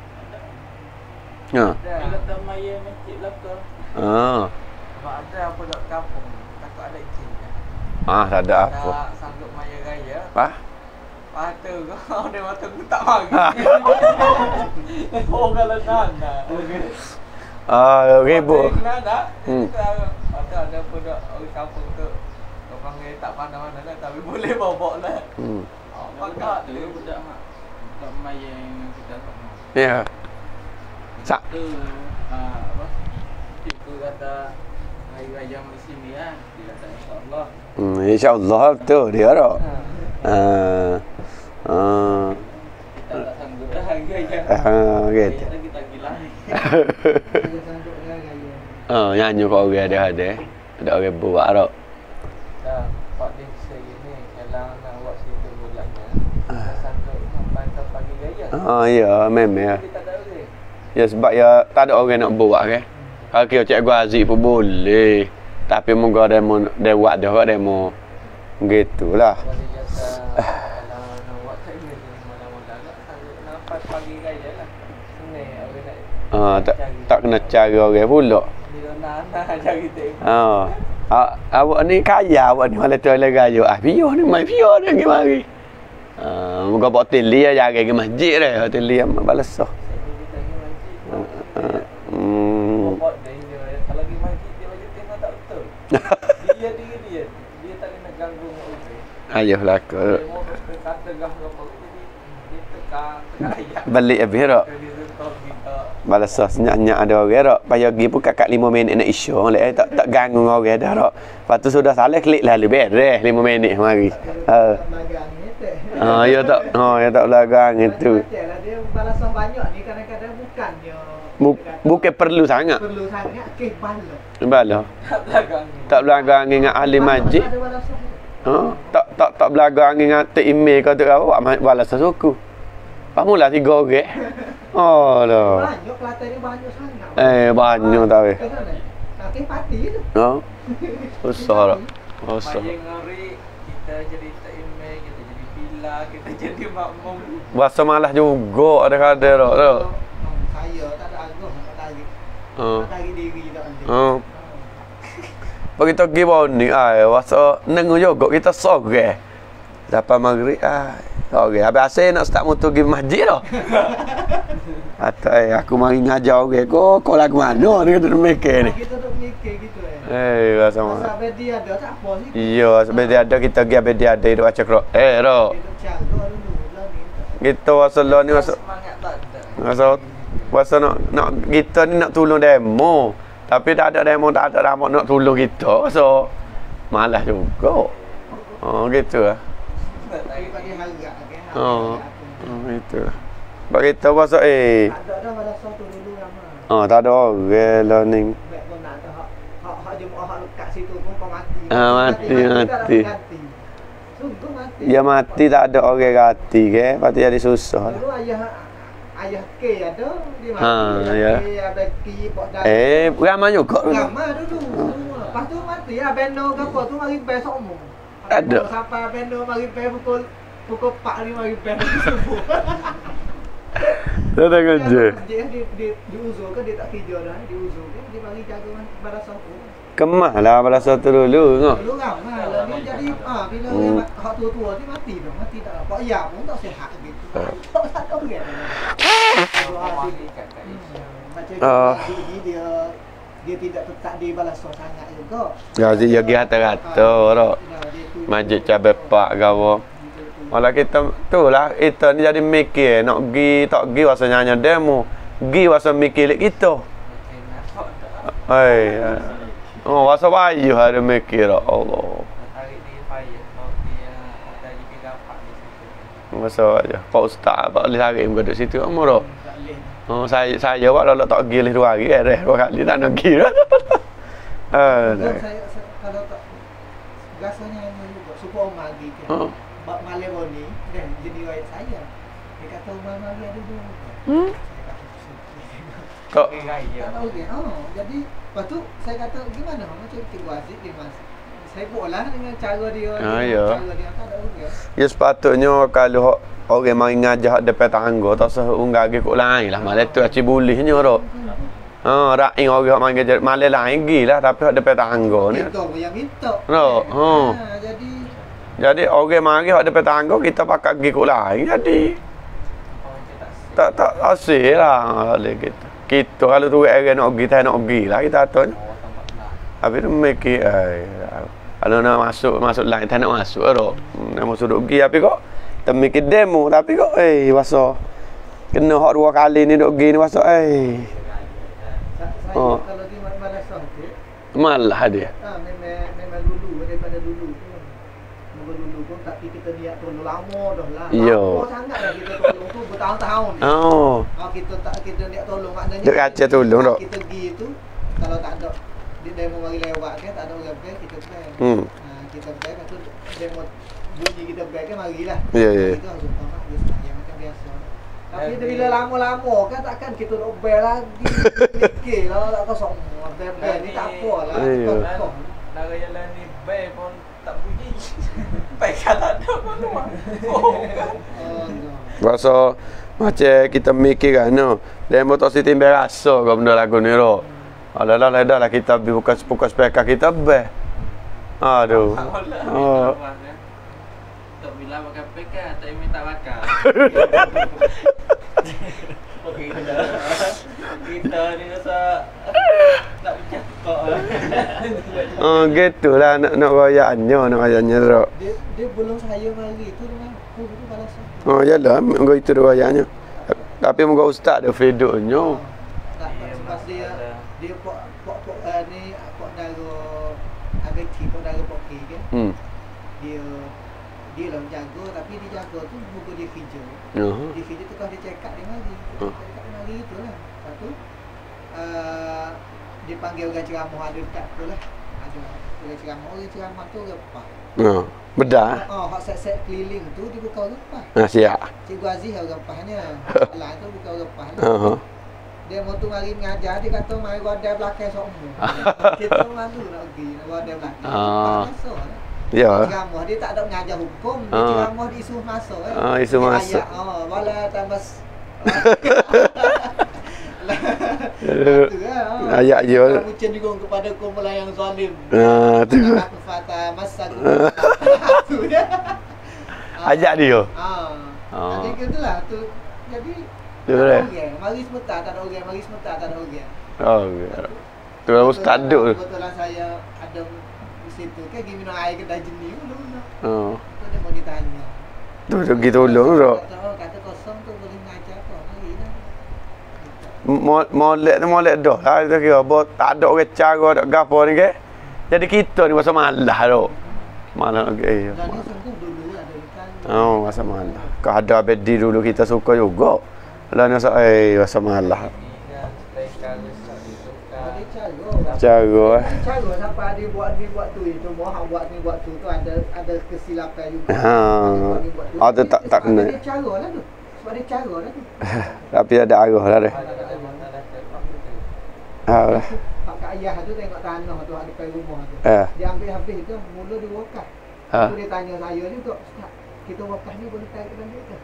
Ha. Dia kata maya masjid lah ke. Ha. Sebab ada apa dok kampung takut ada jin. Ah, tak ada apa. Tak sanggup maya gaya. Apa? Patu kau dia mata aku tak mari. Oh kalau nana. Ah, ribu. Nana. Hmm. Patu ada apa dok orang kampung tu. Kau panggil tak pandang mana lah tapi boleh bawa lah. Hmm. Pakat tu budak mak. Tak maya yang kita sama. Ya. Sak. Tu ah apa? Cikgu kata raya Malaysia ni kan. Dia kata insya-Allah. Hmm, insya-Allah tu dia dah. Ah. Ah. Kita tak sanggup dah raya. Ah, gitu. Kita kita gila. Dia sanggup dengan gaya. Oh, nyanyi kau orang ada ada. Ada orang buat rak. Dah pak dia segi ni kalau nak buat situ bulannya. Kita sanggup sampai ke pagi raya. Ah, ya, memang ya. Kita tak boleh. Ya sebab ya tak ada orang nak buat kan. Kalau kira cikgu Aziz pun boleh. Tapi moga demo dia buat dah kau demo. Gitulah. Kalau dia kata kalau nak buat kat ni mula-mula tak sanggup nampak pagi raya lah. Sini orang nak Ah, tak tak kena cara orang pula. dia nak nak cari tengok. Ah. Ah, awak ni kaya awak ni malah toilet gaya. Ah, pio ni mai pio ni pergi mari. Ah, moga buat teli ya jaga ke masjid dah. Teli balas sah. Kita pergi masjid. Hmm. Buat dia dia kalau pergi masjid dia bagi tengok tak betul. Dia diri dia. Dia tak kena ganggu orang. Ayuhlah ke. Dia mau kata gah apa jadi dia tekan tekan ayat. Balik habis rak. Dia sentuh kita. Balas sah senyap-senyap ada orang rak. Payah pergi pun kakak lima minit nak isya. Lek tak tak ganggu orang dah rak. Lepas tu sudah salah klik lalu beres lima minit mari. Ha. Belagang ni tak. Ah, ya tak. Ha, ya tak belakang itu. Macamlah dia balasan banyak ni kadang-kadang bukan dia Bu, bukan perlu sangat. perlu sangat ke bala. Bala. Tak belakang ni. Tak belakang dengan ahli masjid. Ada balasan. Ha, tak tak tak belakang dengan tek email kau tu awak balas suku. Pamula tiga orang. Oh lah. Banyak Kelantan ni banyak sangat. Eh banyak tau eh. Okey pati tu. Ha. Susah lah. Susah. Bayang hari kita jadi tak email, kita jadi bila, kita jadi makmum. Bahasa malas juga ada kadang rak. Tak. Saya tak ada agama tak tarik. Ha. Tak tarik diri tak ada. Ha. Bagi kita pergi bawah ni ai wasa nengu juga kita sore. Dapat maghrib ai. Sore habis asal nak start motor pergi masjid dah. Atau eh aku mari ngajar orang kau kau lagu mana ni kata mikir ni. Kita duk mikir gitu eh. Eh rasa mah. Masa bedi ada tak apa sih. Iya sebab dia ada kita pergi habis dia ada hidup baca Quran. Eh ro. Kita cara dulu lah ni. Kita wasa lah ni wasa Semangat tak ada. wasa wasa nak nak kita ni nak tolong demo. Tapi tak ada demo tak ada ramai nak tolong kita. So malas juga. Oh gitu lah. Tak Tapi tahu. bagi harga okey. Oh. Oh itu lah. Bagi kita wasa eh. Tak ada dah balasan tu dulu ramai. Oh tak ada orang lah ni. Baik pun nak ada hak hak hak jemaah hak lekat situ pun kau mati. Ah, mati, mati. Sungguh mati. Ya mati tak ada orang ganti ke, pasti jadi susah. Dulu ayah ayah ke ada di mana? Ha, ya. Ada ki pok dah. Eh, ramai juga dulu. Lama dulu. Lepas tu mati ya bendo ke apa tu mari besok omong. Ada. Sampai bendo mari pe pukul pukul empat ni mari pe subuh. Dah tak kerja. Dia di di diuzur ke dia tak kerja dah, diuzur ke dia mari jaga barasan tu. Kemah lah pada satu dulu tengok. Dulu ramai lah ni jadi ah bila Hmm. hmm. hak tua-tua ni mati dah, mati tak apa. Ya pun tak sihat gitu. Tak tak tahu dia. Ah. Jadi dia dia tidak tetap di balasan sangat juga. Ya dia pergi rata-rata rak. Masjid cabai pak ke apa. Malah kita tu lah kita ni jadi mikir nak pergi tak pergi rasa nyanyi demo. Pergi rasa mikir lek kita. Hai. Oh, rasa bayu ada mikir Allah. Masa aja. Pak Ustaz Pak boleh tarik muka duduk situ kamu dah. Oh, saya saya buat lolok tak pergi dua hari eh dua kali tak nak pergi dah. Ah. Saya kalau tak biasanya juga suka Omar gitu. Oh. Bab Malebo ni dan jadi riwayat saya. Dia kata Omar Mali ada dua. Hmm. Kok Tak tahu dia. Oh, jadi lepas tu saya kata gimana macam Cikgu Aziz dia mas. Saya buatlah dengan cara dia. Ah, dengan ya. Cara dia tak tahu dia. ya sepatutnya kalau orang mari ngajak depan tangga tak sah unggah gi kok lain lah malah tu aci bulihnya rak. Ha rai orang hok mari ngajak malah lain gilah tapi hok depan tangga ni. Kita pun yang minta. Rak. Ha. Ha, jadi Jadi orang mari hok depan tangga kita pakat gi kok lain jadi tak tak asyik lah oleh kita. Kita kalau tu orang nak pergi tak nak pergi lah kita atur. Habis tu mikir ai kalau nak masuk masuk lain tak nak masuk rak. Nak masuk duk pergi tapi kok kita mikir demo tapi kok eh wasa kena hak dua kali ni duk pergi ni wasa eh sa- saya Oh. kalau di madrasah tu malah dia. ah memang memang dulu daripada dulu tu. Dulu dulu pun tapi kita niat tolong lama dah lah. Yo. Lama sangat dah kita tolong tu bertahun-tahun ni. Oh. Kalau kita tak kita niat tolong maknanya Duk kaca tolong dok. kita pergi tu kalau tak ada dia demo mari lewat kan tak ada orang bel kita bel. Hmm. Ha, kita bel lepas tu demo bunyi kita bel kan marilah. Ya, ya. Itu harus utama biasa yang macam biasa. Tapi dia bila lama-lama kan takkan kita nak bel lagi. Fikir lah tak kosong. Bel bel ni tak apalah. Ya. Kosong. Lara jalan ni baik pun tak bunyi. Baik kalau ada pun rumah. Oh. Oh, no. Rasa macam kita mikir kan no. Demo tak si timbang rasa kau benda lagu ni ro. Alah lah dah lah kita buka buka speaker kita beh. Aduh. Oh. Tak bila makan pekan, tak minta makan. Okey dah. Kita ni rasa nak bercakap. Oh gitulah nak nak rayaannya nak rayaannya ro. Dia dia belum saya mari tu dengan aku tu balasan. Oh yalah moga itu rayaannya. Tapi moga ustaz ada videonya. Tak sebab dia dia pok pok pok uh, ni pok dara agak ti pok dara pok ke kan. Hmm. Dia dia lah jaga tapi dia jaga tu bukan dia kerja. Uh-huh. Dia kerja tu kalau dia check up dia mari. Oh. Check up dia mari itulah. Lepas tu uh, dia panggil orang ceramah ada dekat tu lah. Ada orang ceramah, orang ceramah tu repah. Oh, bedah. Oh, hak set-set keliling tu dia bukan repah. Ah siap. Cikgu Aziz yang repahnya. Lah tu bukan repahnya. Uh-huh. Dia mau tu mari mengajar dia kata mari rodai belakang semua. Kita malu nak pergi nak rodai belakang. Ah. Masuk lah. Ya. Ceramah dia tak ada mengajar hukum, dia Ah. ceramah di isu masuk eh. Ah, isu Dia masuk. ayat, oh, wala tambas. Tu lah. Ayat je. Ucap juga kepada kumpulan yang zalim. Ah tu. Aku fata masa tu dia. Ajak dia. Ah. Ah. Jadi gitulah tu. Jadi Tu tak ada boleh. orang. Mari sebentar tak ada orang, mari sebentar tak ada orang. Oh. Tu lah ustaz duk tu. Kebetulan saya ada di situ kan pergi minum air kedai jenis dulu. Oh. Tu dia mau ditanya. Tu pergi tolong tu. Kata, oh, kata kosong tu boleh mengajar apa? Mari lah. Molek tu molek dah. Ha tu kira bot tak ada orang cara tak gapo ni ke. Jadi kita ni masa malah tu. Malah okey. Dan ni sungguh dulu ada ikan. Oh, masa malah. Kau ada bedi dulu kita suka juga. Lah ni sa eh masa malah. Ada cara. Cara. Cara siapa ada buat ni buat tu, cuma hak buat ni buat tu tu ada ada kesilapan juga. Ha. Oh tu tak tak kena. Dia cara lah tu. Sebab dia cara lah tu. Tapi ada arah lah dia. Ha lah. Hak kat ayah tu tengok tanah tu ada depan rumah tu. Eh. Dia ambil habis tu mula dia wakaf. Ha. Tu dia tanya saya ni tu, Ustaz, kita wakaf ni boleh tarik balik ke?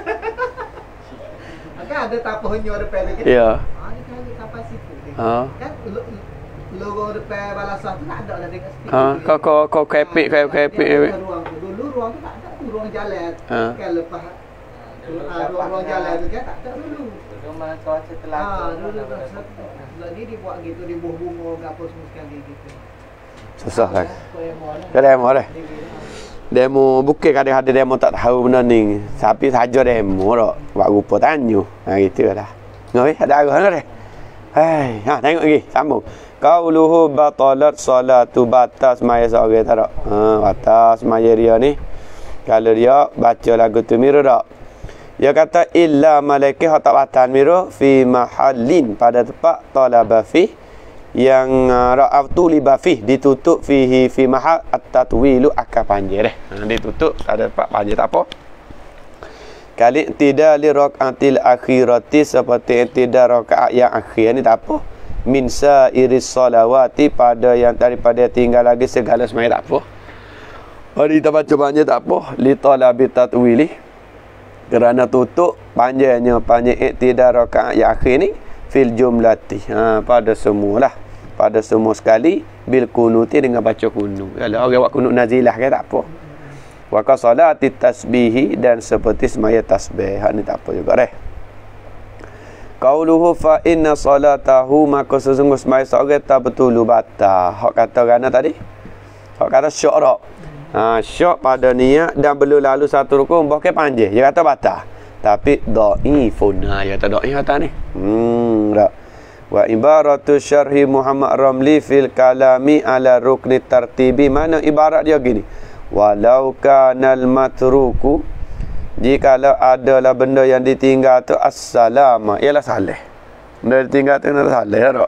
Kan ada tapohnya depan tu. Ya. Ha dia tarik kapal situ dia. Ha. Kan logo depan balasah tu tak ada dah tengok stick. Ha, kau kau kau kepik kau kepik. Ruang tu dulu ruang tu tak ada tu ruang jalan. Ha. Kan lepas ah, ruang-ruang jalan tu kan tak ada dulu. Rumah kawasan Ah, telaga. dulu lah ni dibuat gitu, dibuh bunga ke apa semua sekali gitu. Susah kan. Demo lah. Ke demo dah. Demo bukan kadang-kadang demo tak tahu benda ni. Tapi saja demo dak. Buat rupa tanya. Ha gitu lah. Ngoi ada arah dah. Hai, ha tengok lagi, sambung. Qauluhu batalat salatu batas maya seorang tak? Ha, batas maya dia ni. Kalau dia baca lagu tu miru tak? Dia kata illa malaikah hak tak batal miru fi mahallin pada tempat talaba fi yang ra'aftu liba fi ditutup fihi fi mahal at-tatwilu akal panjang dah. Ha, ditutup ada tempat panjang tak apa. Kali tidak li rakaatil akhirati seperti tidak rakaat yang akhir ni tak apa. Min sa'iris salawati pada yang daripada tinggal lagi segala semaya tak apa. Hari kita baca banyak tak apa. Li talabi tatwili. Kerana tutup panjangnya panjang iktidar rakaat yang akhir ni fil jumlati. Ha, pada semualah. Pada semua sekali bil kunuti dengan baca kunut. Kalau orang buat kunut nazilah kan tak apa. Wa ka salati tasbihi dan seperti semaya tasbih. Hak ni tak apa juga dah. Qauluhu fa inna salatahu maka sesungguh semaya seorang tak betul batal. Hak kata kerana tadi. Hak kata syok dak. Ha syok pada niat dan belum lalu satu rukun bahkan panjang. Dia kata batal. Tapi dhaifun. Ha dia kata dhaif kata ni. Hmm dak. Wa ibaratu syarhi Muhammad Ramli fil kalami ala rukni tartibi. Mana ibarat dia gini. Walau kanal matruku jikalau adalah benda yang ditinggal tu as-salama ialah salih. Benda ditinggal tu adalah salih tak?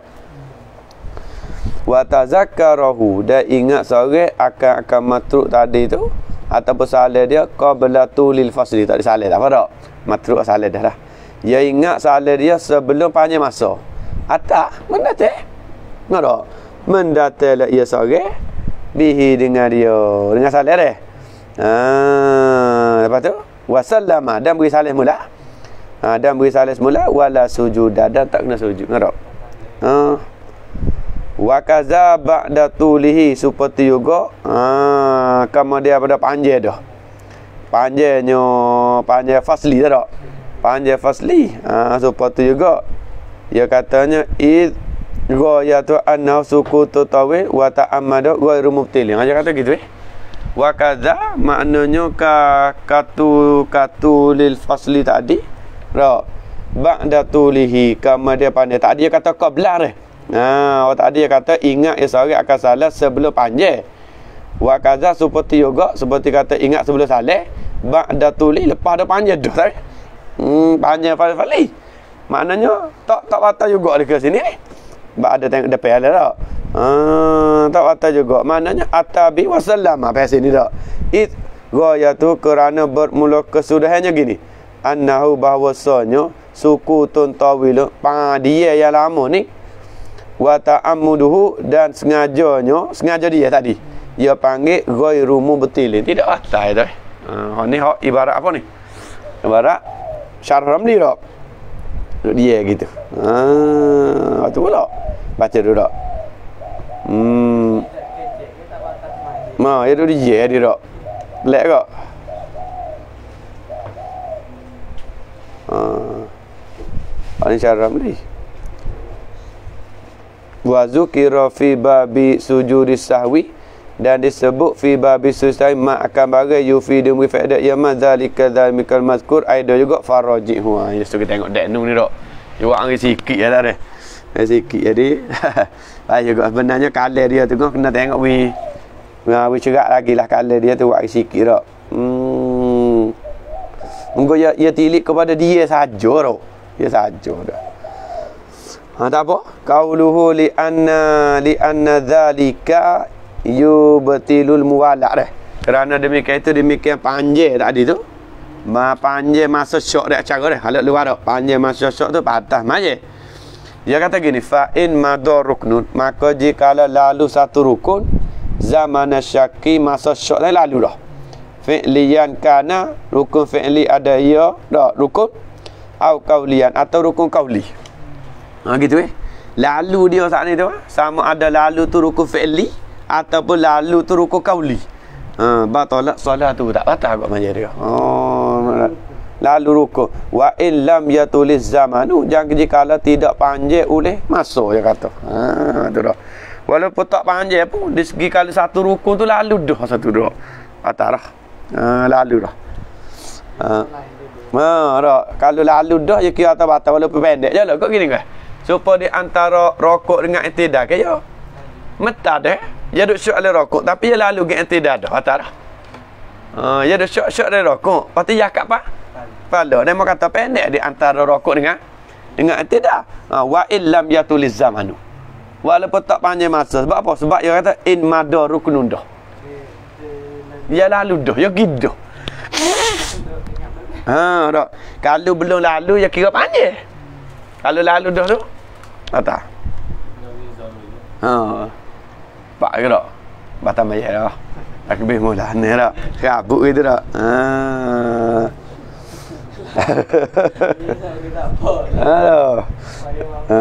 Wa tazakkarahu dan ingat seorang akan akan matruk tadi tu ataupun salih dia qabla tulil fasli tak disalih tak apa tak? Matruk salih dah lah. Dia ingat salih dia sebelum panjang masa. Atak mendatang. Ngak mendatang ia seorang bihi dengan dia dengan salih dia. Ah, lepas tu wasallama dan beri salih mula. Ha, dan beri salih semula wala sujud dan tak kena sujud. Ngarap. Ha. Wa kaza ba'da tulihi seperti juga ha kama dia pada panjang dah. Panjangnya panjang fasli tak? Panjang fasli. Ha seperti juga dia katanya id ghayatu anna sukutu tawil wa ta'ammadu ghairu mubtilin. Aja kata gitu eh. Wa kadza maknanya ka katu katu lil fasli tadi. Ra. Ba'da tulihi kama dia pandai tadi dia kata qabla dah. Ha, orang tadi dia kata ingat ya seorang akan salah sebelum panjang. Wa kadza seperti juga seperti kata ingat sebelum salah. Ba'da tuli lepas dah panjang dah tak? Hmm panjang fasli. Maknanya tak tak batal juga dekat sini ni. Bak ada tengok depan ada tak? Ah, tak batal juga. Maknanya atabi wasallama pada sini tak? It ghayatu kerana bermula kesudahannya gini. Annahu bahwasanya sukutun tawil pa dia yang lama ni wa ta'ammuduhu dan sengajanya sengaja dia tadi. Dia panggil ghairu mubtilin. Tidak batal dah. Ah, ni hak ibarat apa ni? Ibarat syarh Ramli tak? Dia gitu. Ah, tu pula. Baca dulu tak? Hmm. Ma, dia dia dia tak. Lek tak? Ah. Ini cara ni. Wa zukira fi babi sujudis sahwi dan disebut fi babi sujudis sahwi ma akan bagai yufidu bi faedah ya madzalika dzalikal mazkur ada juga farajihu. Ha, just kita tengok dek nu ni tak. Dia buat angin sikit ya dah dia. Sikit jadi. Baik juga sebenarnya kalah dia tu kena tengok wi. Nah, wi cerak lagilah kalah dia tu buat sikit tak. Hmm. Mungkin ya ia tilik kepada dia saja tak. Dia saja dah. Ha, tak apa. Qauluhu li anna li anna dzalika yubtilul muwala' dah. Kerana demikian itu demikian panjang tadi tu. Ma panjang masa syok dak cara dah. Halak luar dak. Panjang masa syok tu patah maje. Dia kata gini, fa in madar ruknun, maka jika lalu satu rukun zaman syaki masa syok dah lalu dah. Fi'liyan kana rukun fi'li ada ya dak rukun au qaulian atau rukun qauli. Ha gitu eh. Lalu dia saat ni tu sama ada lalu tu rukun fi'li ataupun lalu tu rukun qauli. Ha batalat solat tu tak batal kok macam dia. Oh lalu rukun wa illam yatuliz zamanu jangan jikalau tidak panjang oleh masa dia kata. Ha tu dah. Walaupun tak panjang pun di segi kalau satu rukun tu lalu dah satu dah. Batal dah. Ha lalu dah. Ha Ha, dah. Kalau lalu dah, ya kira atas batal walaupun pendek je lah. Kok gini kan? Supaya di antara rokok dengan intidah ke ya? Metad eh? Ya duk syok oleh rokok, tapi ya lalu dengan intidah dah. Batal dah. Ha, ya duk syok-syok oleh rokok. Lepas tu ya kat apa? Pala. Dia mau kata pendek di antara rokok dengan dengan intidah. Ha, wa illam yatuliz zamanu. Walaupun tak panjang masa. Sebab apa? Sebab dia kata in madar ruknun dah. Ya lalu dah. Ya gitu. Ha, dah. Kalau belum lalu ya kira panjang. Kalau lalu dah tu. Tak. Ha. Pak ke tak? Batam bayar dah. Takbir mula ni dah. Kabut gitu dah. Ha. Halo. Ha.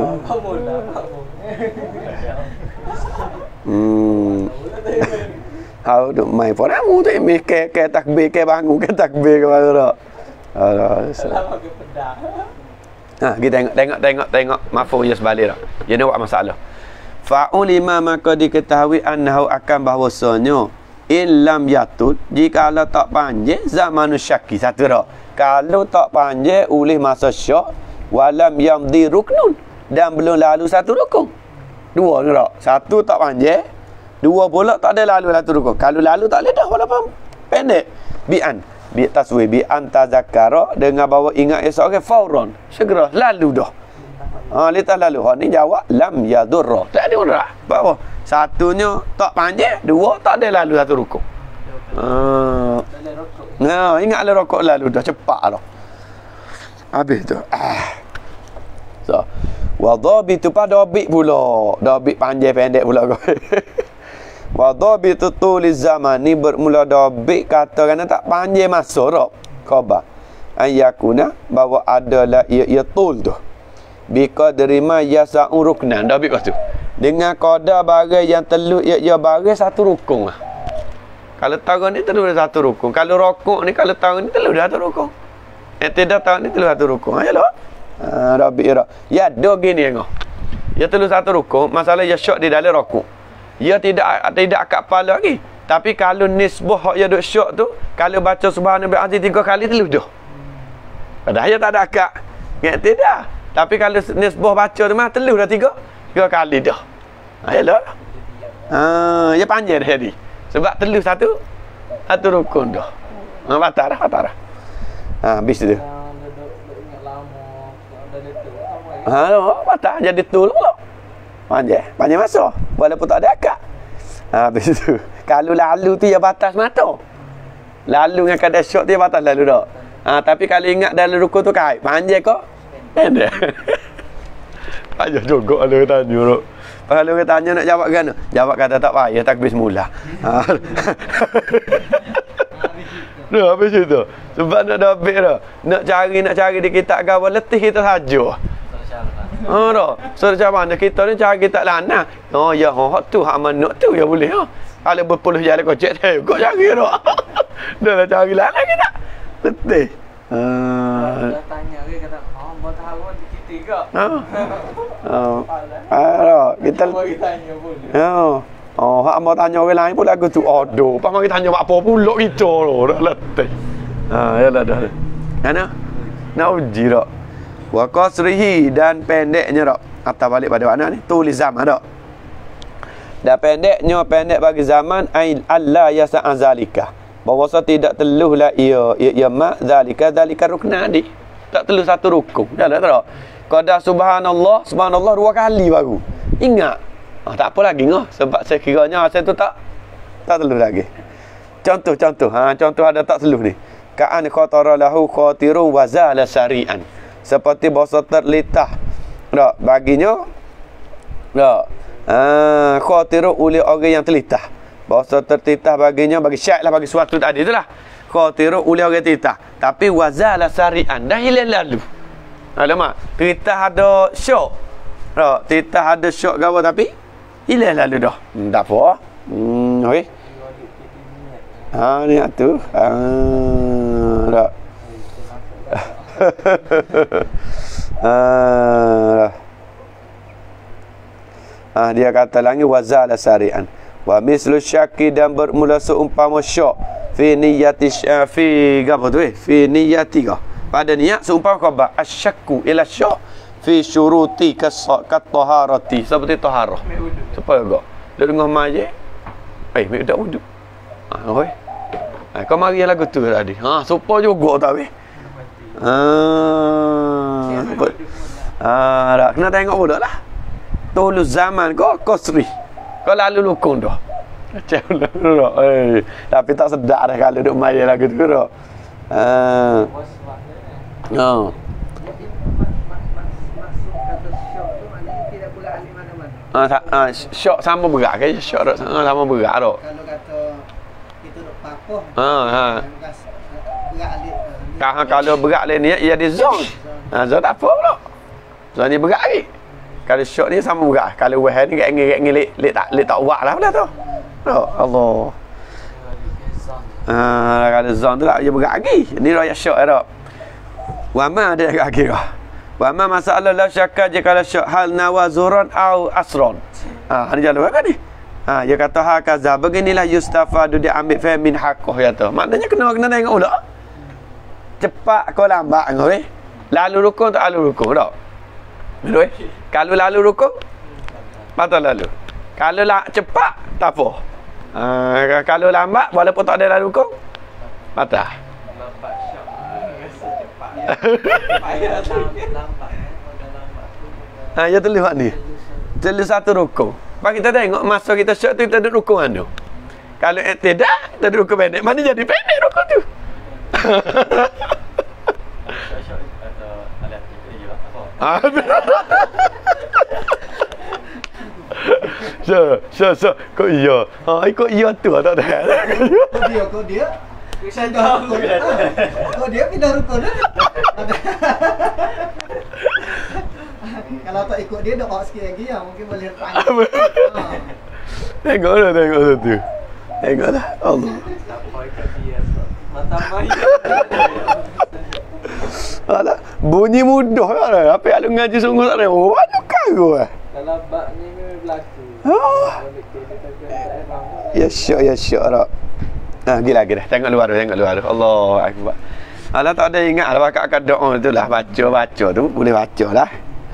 Hmm. Hau duk mai pun aku tu mi ke ke takbir ke bangun ke takbir ke mana dak. Allah. Selamat ke pedah. Ha, kita tengok tengok tengok tengok mafhum je sebalik dak. Dia nak buat masalah. Fa ulima maka diketahui annahu akan bahwasanya illam yatud jika Allah tak panjang zaman syaki satu dak. Kalau tak panjang oleh masa syak walam yamdi ruknun dan belum lalu satu rukun. Dua ni dak. Satu tak panjang, dua pula tak ada lalu satu rukun. Kalau lalu tak boleh dah walaupun pendek. Bi'an bi taswi bi antazakkara dengan bawa ingat esok ke fauron segera lalu dah. Ha litas lalu. Ha ni jawab lam yadurra. Tak ada mudarat. Bahawa satunya tak panjang, dua tak ada lalu satu rukun. Ha. Nah, ingatlah rokok lalu dah cepat dah. Habis tu. Ah. So, wa dhabitu pa dhabit pula. Dhabit panjang pendek pula kau. Wa dhabitu tuliz zaman ni bermula dhabit kata kerana tak panjang masa dak. Khabar. Ayakuna bahawa adalah ia ia tul tu. Bi qadri ma yasa'u ruknan. Dhabit kau tu. Dengan qadar barang yang telu ia ia barang satu rukun lah. Kalau tahun ni telur dah satu rukun. Kalau rokok ni kalau tahun ni telur dah satu rukun. Eh tidak tahun ni telur satu rukun. Ayolah. Ha Rabbi ira. Ya do gini engau. Ya telur satu rukun, masalah ya syok di dalam rokok. Ya tidak tidak akak kepala lagi. Tapi kalau nisbah hak ya duk syok tu, kalau baca subhanallah azim tiga kali telur dah. Padahal ya tak ada akak. Ya tidak. Tapi kalau nisbah baca tu mah telur dah tiga, tiga kali dah. Ayolah. Ha ya panjang dah jadi. Sebab telur satu satu rukun dah. Ha batal dah, batal dah. Ha habis tu. Ha no, batal jadi tul pula. Panjang, panjang masa. Walaupun tak ada akad. Ha habis tu. Kalau lalu tu ya batas mata. Lalu dengan kadar syok dia batas lalu dah. Ha tapi kalau ingat dalam rukun tu kait, panjang kok? Pendek. Ayo jogok lu tanya tu. Kalau kita tanya nak jawab kan? Jawab kata tak payah takbir semula. Ha. Nah, habis itu. Sebab nak dabik dah. Nak cari nak cari di kitab agama letih kita saja. Ha dah. So macam mana kita ni cari kitab lana. Oh ya, hak tu hak mana tu ya boleh ha. Kalau berpuluh jalan kau cek eh kau cari dah. Dah lah cari lana kita. Letih. Ha. Tanya ke kata, "Oh, buat tahu di kita ke?" Ha. Oh. Ah, kita bagi tanya boleh. Ha. Oh, hak mau tanya orang lain pun lagu tu aduh. Pak mari tanya apa pula kita lo dah letih. Ha, yalah dah. Mana? Nak uji dak. Wa qasrihi dan pendeknya dak. Atau balik pada mana ni? Tulis zaman dak. Dan pendeknya pendek bagi zaman ai alla yas'a zalika. Bahawa tidak teluhlah ia ia, ia ma zalika zalika ruknadi. Tak telur satu rukun. Dah tak tak. Qada subhanallah, subhanallah dua kali baru. Ingat. Ah, tak apa lagi ngah sebab saya kiranya saya tu tak tak telur lagi. Contoh-contoh, ha contoh ada tak seluh ni. Ka'an khatara lahu khatirun wa zala sari'an. Seperti bahasa terlitah. Tak baginya. Tak. Ah, khatirun oleh orang yang terlitah. Bahasa tertitah baginya bagi syak lah bagi suatu tadi itulah. Khatirun oleh orang terlitah. Tapi wa zala sari'an dah hilang lalu. Alamak, terlitah ada syok. Tak, terlitah ada syok gawa tapi hilang lalu dah. Hmm, tak apa. Hmm, okey. Ha ni tu. Ha dak. Ah. Ah dia kata lagi wazal sari'an. Wa mislu syaki dan bermula seumpama syak fi niyyati fi apa tu eh? Fi niyyati ka. Pada niat seumpama khabar asyakku ila syak fi syuruti kasaqat taharati seperti taharah. Supaya gak. Duk dengar mai. Eh, mek dak wuduk. Ah, oi. Ha, kau mari lagu tu tadi. Ha, supo juga tak weh. Ha. Ah, dak kena tengok budak lah. Dulu zaman kau kosri. Kau lalu lukung dah. Macam dah. Eh, tapi tak sedap dah kalau duk main lagu tu dah. Ha. Ha. Ah, syok sama berat ke? Syok sama berat dak. Kalau kata kita duk papoh. Ha, ha. Berat alik. Kalau kalau berat lain ni ia di zon. Ha, zon tak apa pula. Zon ni berat lagi. Kalau syok ni sama berat. Kalau wah ni gak ngelik lek tak lek tak buat lah benda tu. Oh, Allah. Ah, kalau zon tu tak dia berat lagi. Ni raya syok dak. Wa ma ada kat akhir. Wa ma masalah la syakka jika la syak hal nawazuran au asron. Ha ni jalan kan ni. Ha dia kata ha kaza beginilah yustafadu dia ambil fa min haqqah ya tu. Maknanya kena kena tengok pula. Cepat kau lambat ngau eh. Lalu rukun tak lalu rukun tak? Betul eh? Kalau lalu rukun patut lalu. Kalau la cepat tak apa. Ha kalau lambat walaupun tak ada lalu rukun patah. Lambat syak. Rasa cepat. Payah lambat. Ha ya tulis ni. Tulis satu rukun. Pak kita tengok masa kita syak tu kita duduk rukun mana. Kalau eh, tidak, kita duduk rukun pendek. Mana jadi pendek rukun tu? Syak ada alat kita je lah. Ah. So, so, so, kok iya? Ha, kok iya tu tak ada. Kau dia, kau dia. Saya dah rukun. Kau dia pindah rukun dah. Kalau tak ikut dia dah sikit lagi ya, mungkin boleh tanya. Ha. Tengoklah, tengok satu. Tengoklah. Allah. Tak apa ikut dia. Mata mai. Alah, bunyi mudah lah. Apa yang lu ngaji sungguh tak ada. Oh, ada kau eh. Kalau baknya memang berlaku. Oh. Ya syok, ya syok rak. Nah, pergi lagi dah. Tengok luar tu, tengok luar tu. Allahu akbar. Alah tak ada ingat lah bakal doa tu lah. Baca-baca tu boleh baca lah.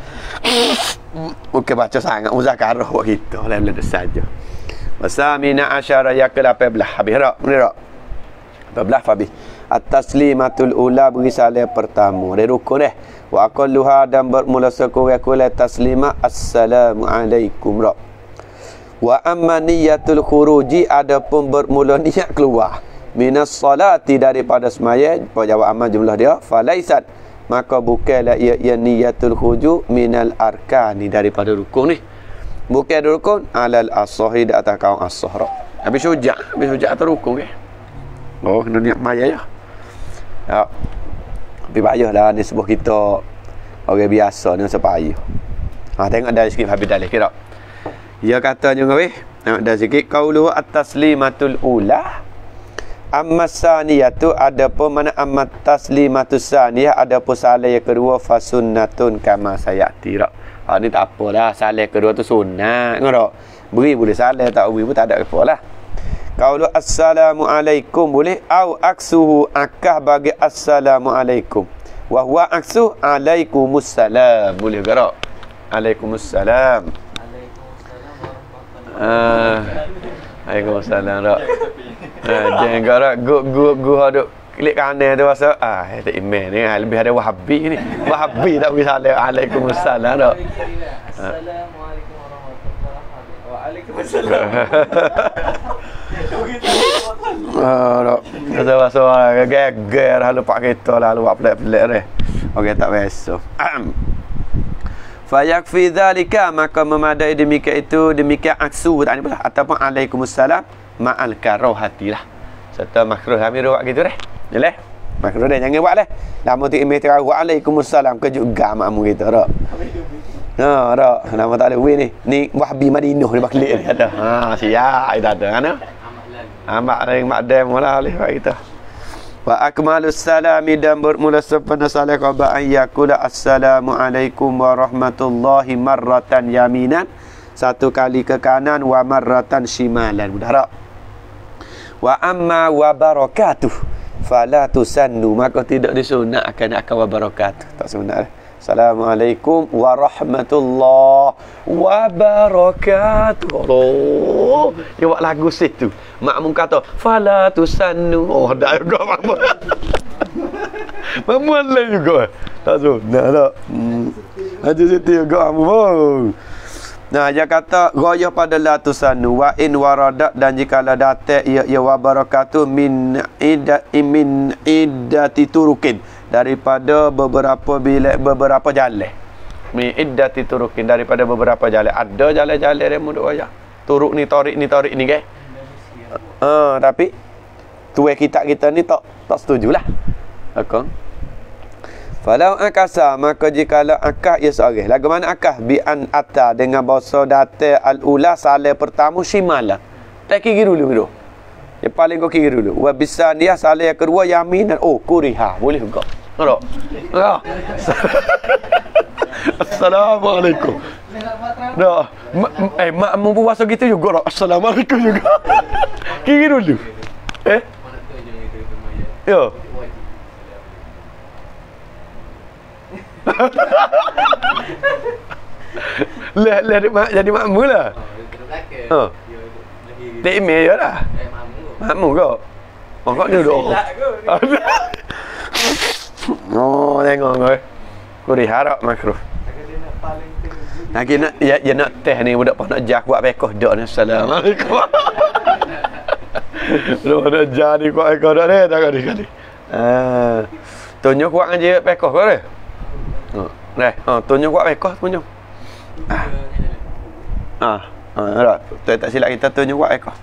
Bukan baca sangat muzakarah buat kita. Lain-lain saja. Wasamina asyara ya ke lapan belas. Habis rak. Ni rak. lapan belas habis. At-taslimatul ula beri salam pertama. Dari rukun eh. Wa aqalluha dan bermula sekurang-kurang taslima assalamualaikum rak. Wa amma niyatul khuruji adapun bermula niat keluar minas salati daripada sembahyang. Jawab amal jumlah dia falaisat maka bukanlah ia, ia niyatul khuruj minal arkani daripada rukun ni. Bukan rukun alal as-sahih di atas kaum as-sahra. Habis hujah, habis hujah atas rukun ke. Oh, kena niat maya ya. Ya. Tapi payahlah ni sebuah kita orang biasa ni masa payah. Ha tengok dari sikit habis dalih kira. Dia katanya ngaweh, tengok dari sikit qaulu at-taslimatul ula. Amma saniyatu adapun mana amma taslimatus saniyah adapun salam yang kedua fa sunnatun kama sayati rak. Ha ni tak apalah, salam kedua tu sunat. Ngoro. Beri boleh salam, tak beri pun tak ada apalah. Qaulu assalamualaikum boleh au aksuhu akah bagi assalamualaikum. Wa huwa aksu alaikumussalam. Boleh gerak. Alaikumussalam. Waalaikumsalam. Ah. Waalaikumsalam rak. Ah, jangan gerak gu gu gu haduk klik kanan tu masa ah tak email ni ah, lebih ada Wahabi ni. Wahabi tak bagi salam. Waalaikumsalam dak. Assalamualaikum warahmatullahi wabarakatuh. Waalaikumsalam. Ah dak. Kata masa geger halu pak kereta lah lu buat pelik-pelik ni. Okey tak biasa. Fayakfi dzalika, maka memadai demikian itu, demikian aksu tak ni pula ataupun alaikumussalam ma'al karahati lah. Serta makruh kami buat gitu deh. Boleh? Makruh dah jangan buat dah. Nama tu email terang waalaikumsalam ke juga makmu kita dak. Ha dak. Nama tak ada we ni. Ni Wahabi Madinah ni baklik ni ada. Ha siap kita ada kan. Amak ring makdam mula oleh kita. Wa akmalus salami, dan bermula sempurna salam qabla an yaqula assalamu alaikum warahmatullahi marratan yaminan, satu kali ke kanan, wa marratan shimalan. Mudah tak? Wa amma wa barakatuh fala tusannu, maka tidak disunatkan akan wa barakatuh. Tak sunat. Assalamualaikum warahmatullahi wabarakatuh. Allah, dia buat lagu situ. Makmum kata fala tusannu. Oh, dah juga makmum. Makmum lain juga. Tak sunat tak. Hmm. Ada situ juga makmum. Nah, dia kata gaya pada la tusannu wa in waradat, dan jikalau datang ya ya wa barakatuh min idda min iddati turukin, daripada beberapa bilik beberapa jalan. Min iddati turukin, daripada beberapa jalan. Ada jalan-jalan dia muduk aja. Turuk ni tarik ni tarik ni ke. Ah, tapi tuai kitab kita ni tak tak setujulah. Okey. Falau akasa, maka jikalau akah ia seorang. Lagu mana akah? Bi an ata, dengan bahasa data al-ula, salah pertama shimala. Tak kiri dulu dulu. Yang paling kau kiri dulu. Wa bisa dia salah yang kedua yaminan. Oh, kuriha. Boleh juga. Tak? Tak. Assalamualaikum. Dah. Eh, mak mu puasa gitu juga. Assalamualaikum juga. Kiri dulu. Eh? Ya. Lah lah jadi makmum lah. Ha. Tak email je lah. Makmum kau. Oh, kau duduk. Oh, tengok kau. Kau diharap makruh. Lagi nak ya, ya nak teh ni budak nak jak buat pekoh dak ni. Assalamualaikum. Lu nak jadi kuat ekor dak ni tak kali kali. Ah. Tunjuk kuat aja pekoh kau ni. Ha. Nah, ha, tunjuk kuat pekoh tunjuk. Ah. Ah, ah, tak tak silap kita tunjuk kuat pekoh.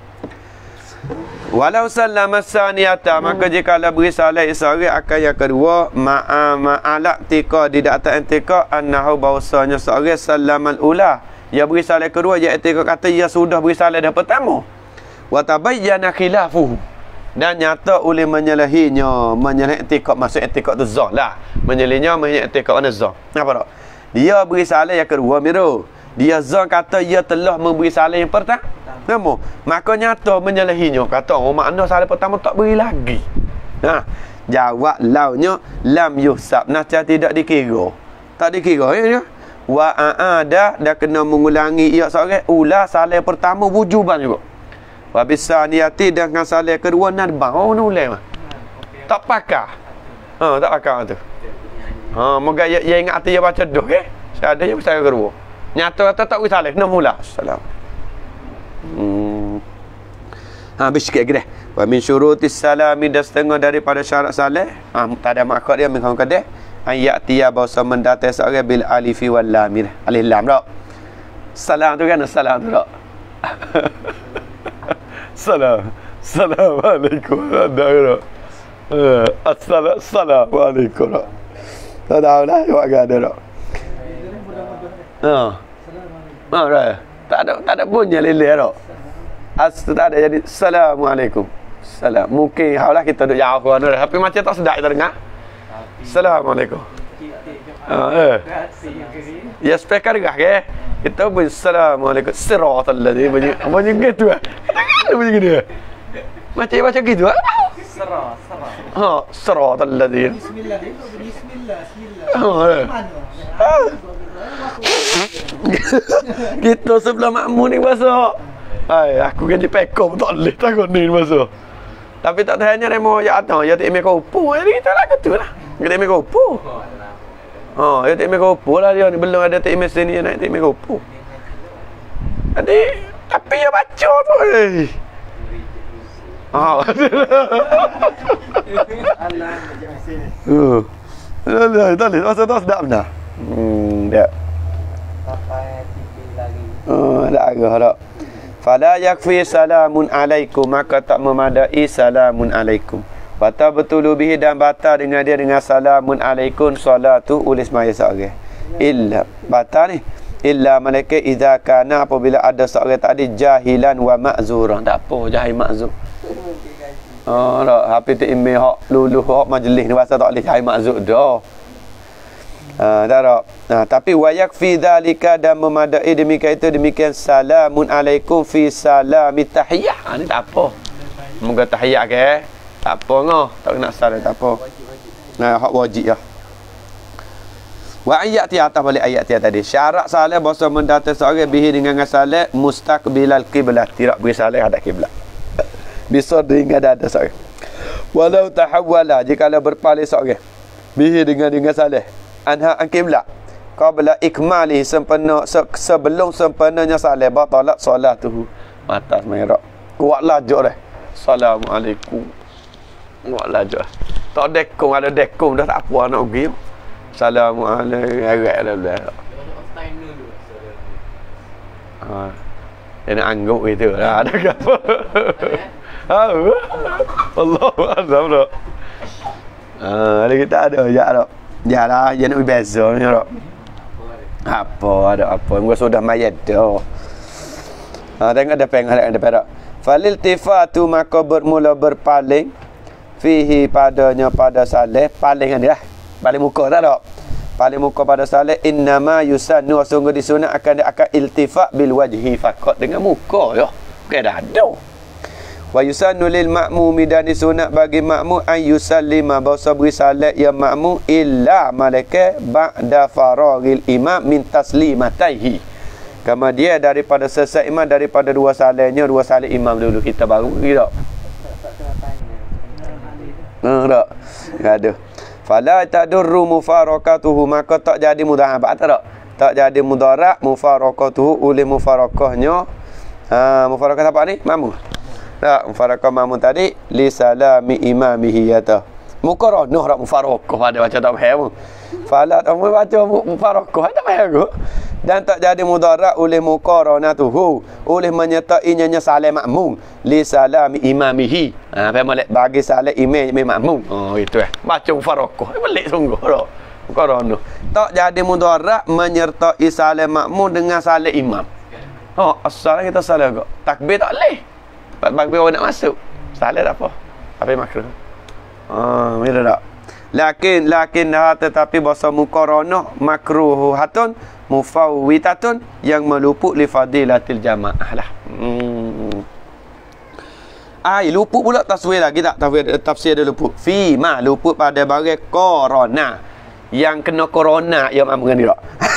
Walau sallama saniyata, maka jika la beri salam seorang akan yang kedua, ma'a ma'ala tika, di atas tika annahu bahwasanya seorang sallamal ula, ia beri salam kedua, ia tika kata ia sudah beri salam dah pertama. Wa tabayyana khilafuhu, dan nyata oleh menyalahinya, menyalahi tika, maksud tika tu zah lah, menyalahinya menyalahi tika mana zah. Apa tak? Dia beri salam yang kedua miru, dia zah kata ia telah memberi salam yang pertama. Namo, maka nyata menyalahinya, kata oh makna salah pertama tak beri lagi. Ha, jawab launya lam yuhsab, nasca tidak dikira. Tak dikira ya. Wa aada, dah kena mengulangi ia seorang ula salah pertama wujuban juga. Wa bisaniyati, dengan salah kedua nadbah. Oh nak ulang mah. Tak pakar. Ha, tak pakar tu. Ha, moga ia, ia ingat hati dia baca doh ke. Saya ada je salah kedua. Nyata kata tak beri salah, kena mula. Salam. Hmm. Ha, habis sikit lagi dah. Wa min syurutis salami, dan setengah daripada syarat salam. Ha, tak ada maksud dia mengkau kata ayat tiya bahasa mendatai seorang bil alifi wal lam. Alif lam tak? Salam tu kan salam tu tak? Salam. Assalamualaikum. Ada tak? Eh, assalam assalamualaikum tak? Tak tahu lah buat ada tak? Ha. Ha, dah. Tak ada tak ada bunyi lele tak. As tak ada jadi assalamualaikum. Salam. Mungkin haulah kita duk jauh kan dah. Tapi macam tak sedap kita dengar. Assalamualaikum. Ah eh. Ya speaker gah ke? Kita bunyi assalamualaikum. Siratal ladzi bunyi. Bunyi gitu ah. Bunyi gitu. Macam macam gitu ah. Sera, sera. Ha, siratal ladzi. Bismillah. Bismillah. Bismillah. Ha. Kita sebelah makmum ni masuk. Hai, aku kan dipekor tak boleh takut ni masuk. Tapi tak tanya demo ya atau ya tak ime kopo. Jadi kita lah gitu lah. Kita ime kopo. Oh, ya tak ime kopo lah dia ni belum ada tak ime sini naik tak ime kopo. Jadi tapi ya baca tu. Eh. Ah. Alah macam sini. Uh. Dah dah dah masa tu sedap dah. Hmm, dah. Sampai tiga lagi. Oh, dah agak dah. Fala yakfi salamun alaikum, maka tak memadai salamun alaikum. Bata betulu bihi dan bata dengan dia dengan salamun alaikum salatu ulis maya seorang. Illa bata ni illa malaikat idza kana apabila ada seorang tadi jahilan wa ma'zuran. Tak apa jahil ma'zur. Oh, dak hapi tu email hak lulu hak majlis ni bahasa tak boleh jahil ma'zur dah. Ha, tak tak. Nah, tapi wayak fi dzalika dan memadai demikian itu demikian salamun alaikum fi salami tahiyah. Ha, ni tak apa. Moga tahiyat ke? Tak apa ngoh. Tak kena salam tak apa. Nah, hak wajib ya. Wa ayat ti atas balik ayat ti tadi. Syarat salat bahasa mendata seorang bihi dengan salat mustaqbilal qiblah, tidak beri salat hadap kiblat. Bisa dengan ada seorang. Walau tahawwala jika berpaling seorang bihi dengan dengan salat anha an kiblat qabla ikmali sempena se, sebelum sempurnanya salat batalat solatuhu atas merah kuat lajuk dah assalamualaikum kuat lajuk tak dekung ada dekung dah tak apa nak pergi assalamualaikum agak dah dah ha dia nak angguk gitu lah ada apa ha Allah azam dah ha ada kita ada ya dah ya lah, dia nak berbeza ni tak? Apa ada apa? Gua sudah mayat dah. Ha, tengok ada peng ada perak. Falil tifatu maka bermula berpaling fihi padanya pada saleh paling kan dia. Paling muka tak tak? Paling muka pada saleh innama yusannu sungguh disunat akan dia akan iltifat bil wajhi faqat dengan muka ya. Bukan dah ada. Wa yusannu lil ma'mumi dan disunat bagi makmum an yusallima bahasa beri salat ya makmum illa malaikat ba'da faragil imam min taslimataihi. Kama dia daripada selesai imam daripada dua salatnya dua salat imam dulu kita baru gitu. Nah, tak. Enggak ada. Fala tadurru mufarakatuhu maka tak jadi mudha'abat tak? Tak jadi mudarat mufarakatuhu oleh mufarakahnya. Ha, mufarakah apa ni? Makmum. Tak, mufarakah makmum tadi li salami imamihi yata. Muqaranah rak mufarakah pada baca tak faham. Fala tak baca mufarakah tak faham. Dan tak jadi mudarat oleh muqaranatuhu oleh menyertainya salam makmum li salami imamihi. Ha, faham molek bagi salam imam makmum. Oh itu eh. Baca mufarakah. Pelik sungguh dak. Muqaranah. Tak jadi mudarat menyertai salam makmum dengan salam imam. Oh, asal kita salam kok. Takbir tak leh. Bagi orang nak masuk salah tak apa tapi makruh ah mira tak lakin lakin ha tetapi bahasa muqaranah makruh hatun mufawwitatun yang meluput li fadilatil jamaah lah hmm ai luput pula taswir lagi tak tafsir tafsir dia luput fi ma luput pada barang corona yang kena corona yang makmum ni tak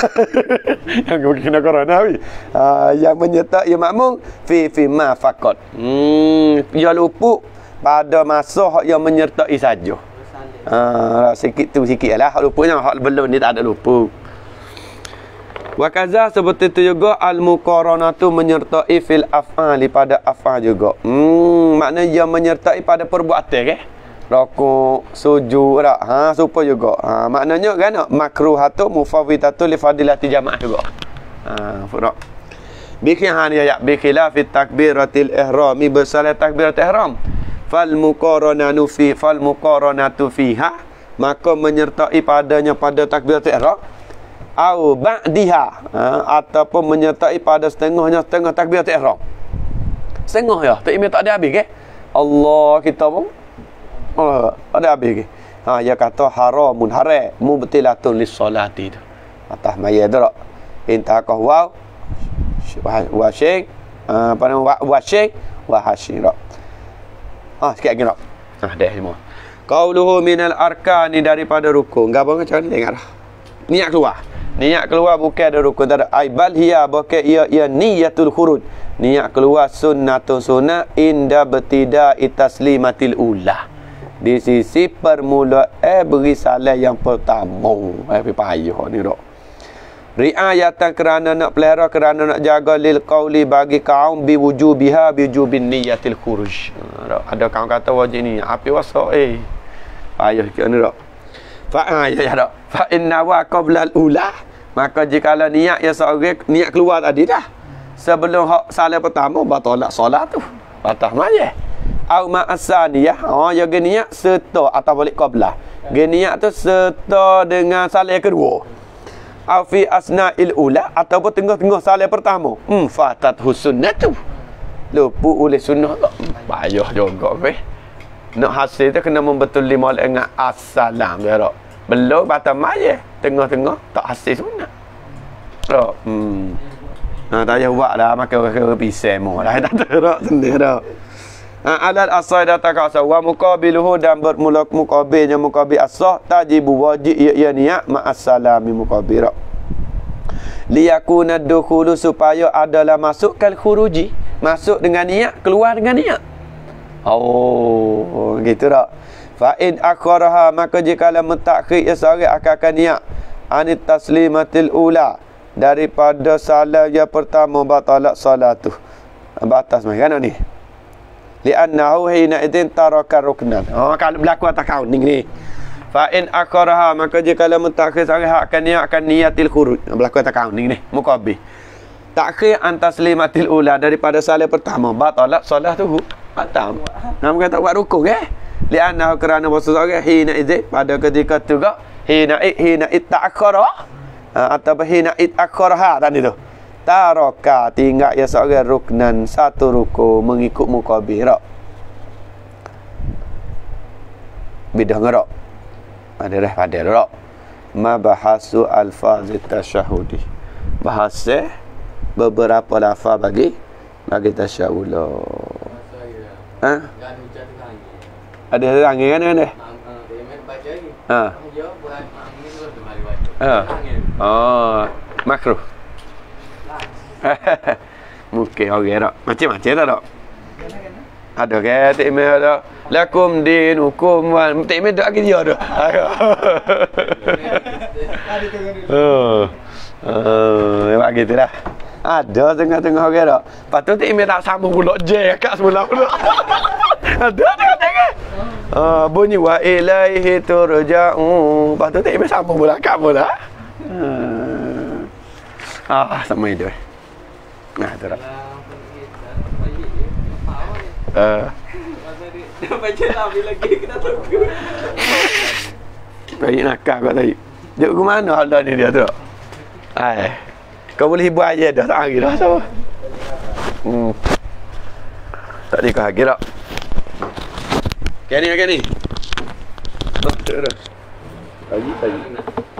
yang kena corona ni uh, yang menyertai yang makmum fi fi ma faqat hmm ya luput pada masa yang menyertai saja ah uh, sikit tu sikitlah hak luputnya hak belum ni tak ada luput wa kaza seperti itu juga al muqaranatu menyertai fil af'ali pada af'al juga hmm maknanya yang menyertai pada perbuatan ke rokok, sujud tak? Ha, supaya juga. Ha, maknanya kan makruhatu mufawwidatu li fadilati jamaah juga. Ha, furak. Bikhilaf ya, bikhilaf fi takbiratil ihram, bersalat takbiratul ihram. Fal muqaranatu fi fal muqaranatu fiha, maka menyertai padanya pada takbiratul ihram. Au ba'diha, ha, ataupun menyertai pada setengahnya setengah takbiratul ihram. Setengah ya, tak imam tak ada habis ke? Allah kita pun oh, ada habis ke? Ha, dia kata haramun haram mubtilatun lis-salati tu. Atas maya tu tak. Intaqah waw wa syekh apa nama wa syekh wa hasyir. Ha, sikit lagi tak. Ha, dah semua. Qauluhu minal arkani daripada rukun. Gapo macam ni tengok dah. Niat keluar. Niat keluar bukan ada rukun, tak ada. Ai bal hiya bukan ia ia niyatul khuruj. Niat keluar sunnatun sunnah inda betida itaslimatil ula. Di sisi permulaan eh beri salam yang pertama. Eh payah ni dok. Riayatan kerana nak pelihara, kerana nak jaga lil qauli bagi kaum bi wujubiha bi wujubin niyatil khuruj. Ada kaum kata wajib ni, api wasa eh. Payah ke ni dok. Fa ya ya dok. Fa inna wa qabla al ula. Maka jika niat yang seorang niat keluar tadi dah. Sebelum hak salat pertama batalak solat tu. Batal majlis. Au ma asaniyah. Oh ya niat serta atau balik qablah. Niat tu serta dengan salat kedua. Au fi asna'il ula ataupun tengah-tengah salat pertama. Hmm fatat husunnah tu. Lupa oleh sunnah tak. Payah juga weh. Nak hasil tu kena membetul lima dengan assalam dia tak. Belum batal majlis. Tengah-tengah tak hasil sunnah. Tak. Hmm. Ha, tak payah buat dah. Makan orang pisang mu. Dah tak ada. Senang dah. Ha, alal asai data kasa. Wa muqabiluhu dan bermula muqabilnya muqabil asah. Tajibu wajib ia ia niat ma'assalami muqabil. Liyakuna dukhulu supaya adalah masuk kal khuruji. Masuk dengan niat. Keluar dengan niat. Oh. Gitu tak. Fa'in akharaha. Maka jikalau mentakhir ia seorang akan niat. Anit taslimatil ula. Daripada salam yang pertama batalat salatuh. Batas macam ni. Li'annahu hina idin taraka ruknan. Oh, kalau berlaku atas kau ni. Fa in akharaha maka jika la mutakhir sahih akan niat akan niatil khuruj. Berlaku atas kau ni ni. Muqabil. Takhir an taslimatil ula daripada salam pertama batalat salatuh. Batal. Nama kata buat rukun eh. Li'annahu kerana bahasa sahih hina idin pada ketika tu gak hina hina ittakhara. Ha, atau hina it akharaha tadi tu. Taraka tinggal ya seorang ruknan satu ruku mengikut muqabil rak. Bidah ngerak. Ada dah pada rak. Ma bahasu alfaz tasyahudi. Bahasa beberapa lafaz bagi bagi tasyahud. Ha? Ada angin kan ada? Ha. Ha. Oh, makruh. Mungkin orang tak. Macam-macam tak tak? Ada ke? Tak email ada. Lakum din hukum wal. Tak email tak lagi dia ada. Oh. Oh, memang gitu lah. Ada tengah-tengah orang tak? Lepas tu tak email tak sambung pula je kat semula pula. Ada tengah-tengah. Ah, bunyi wa ilaihi turja'un. Lepas tu tak email sambung pula kat pula. Hmm. Ah, sama itu. Nah, tu dah. Eh. Baca lagi lagi kena tunggu. Baik nakal kau tadi. Duk ke mana hal ni dia tu? Ai. Kau boleh hibur aja dah tak hari dah sama. Hmm. Tak ada kau kira. Kani kani. Oh, tu dah. Lagi lagi.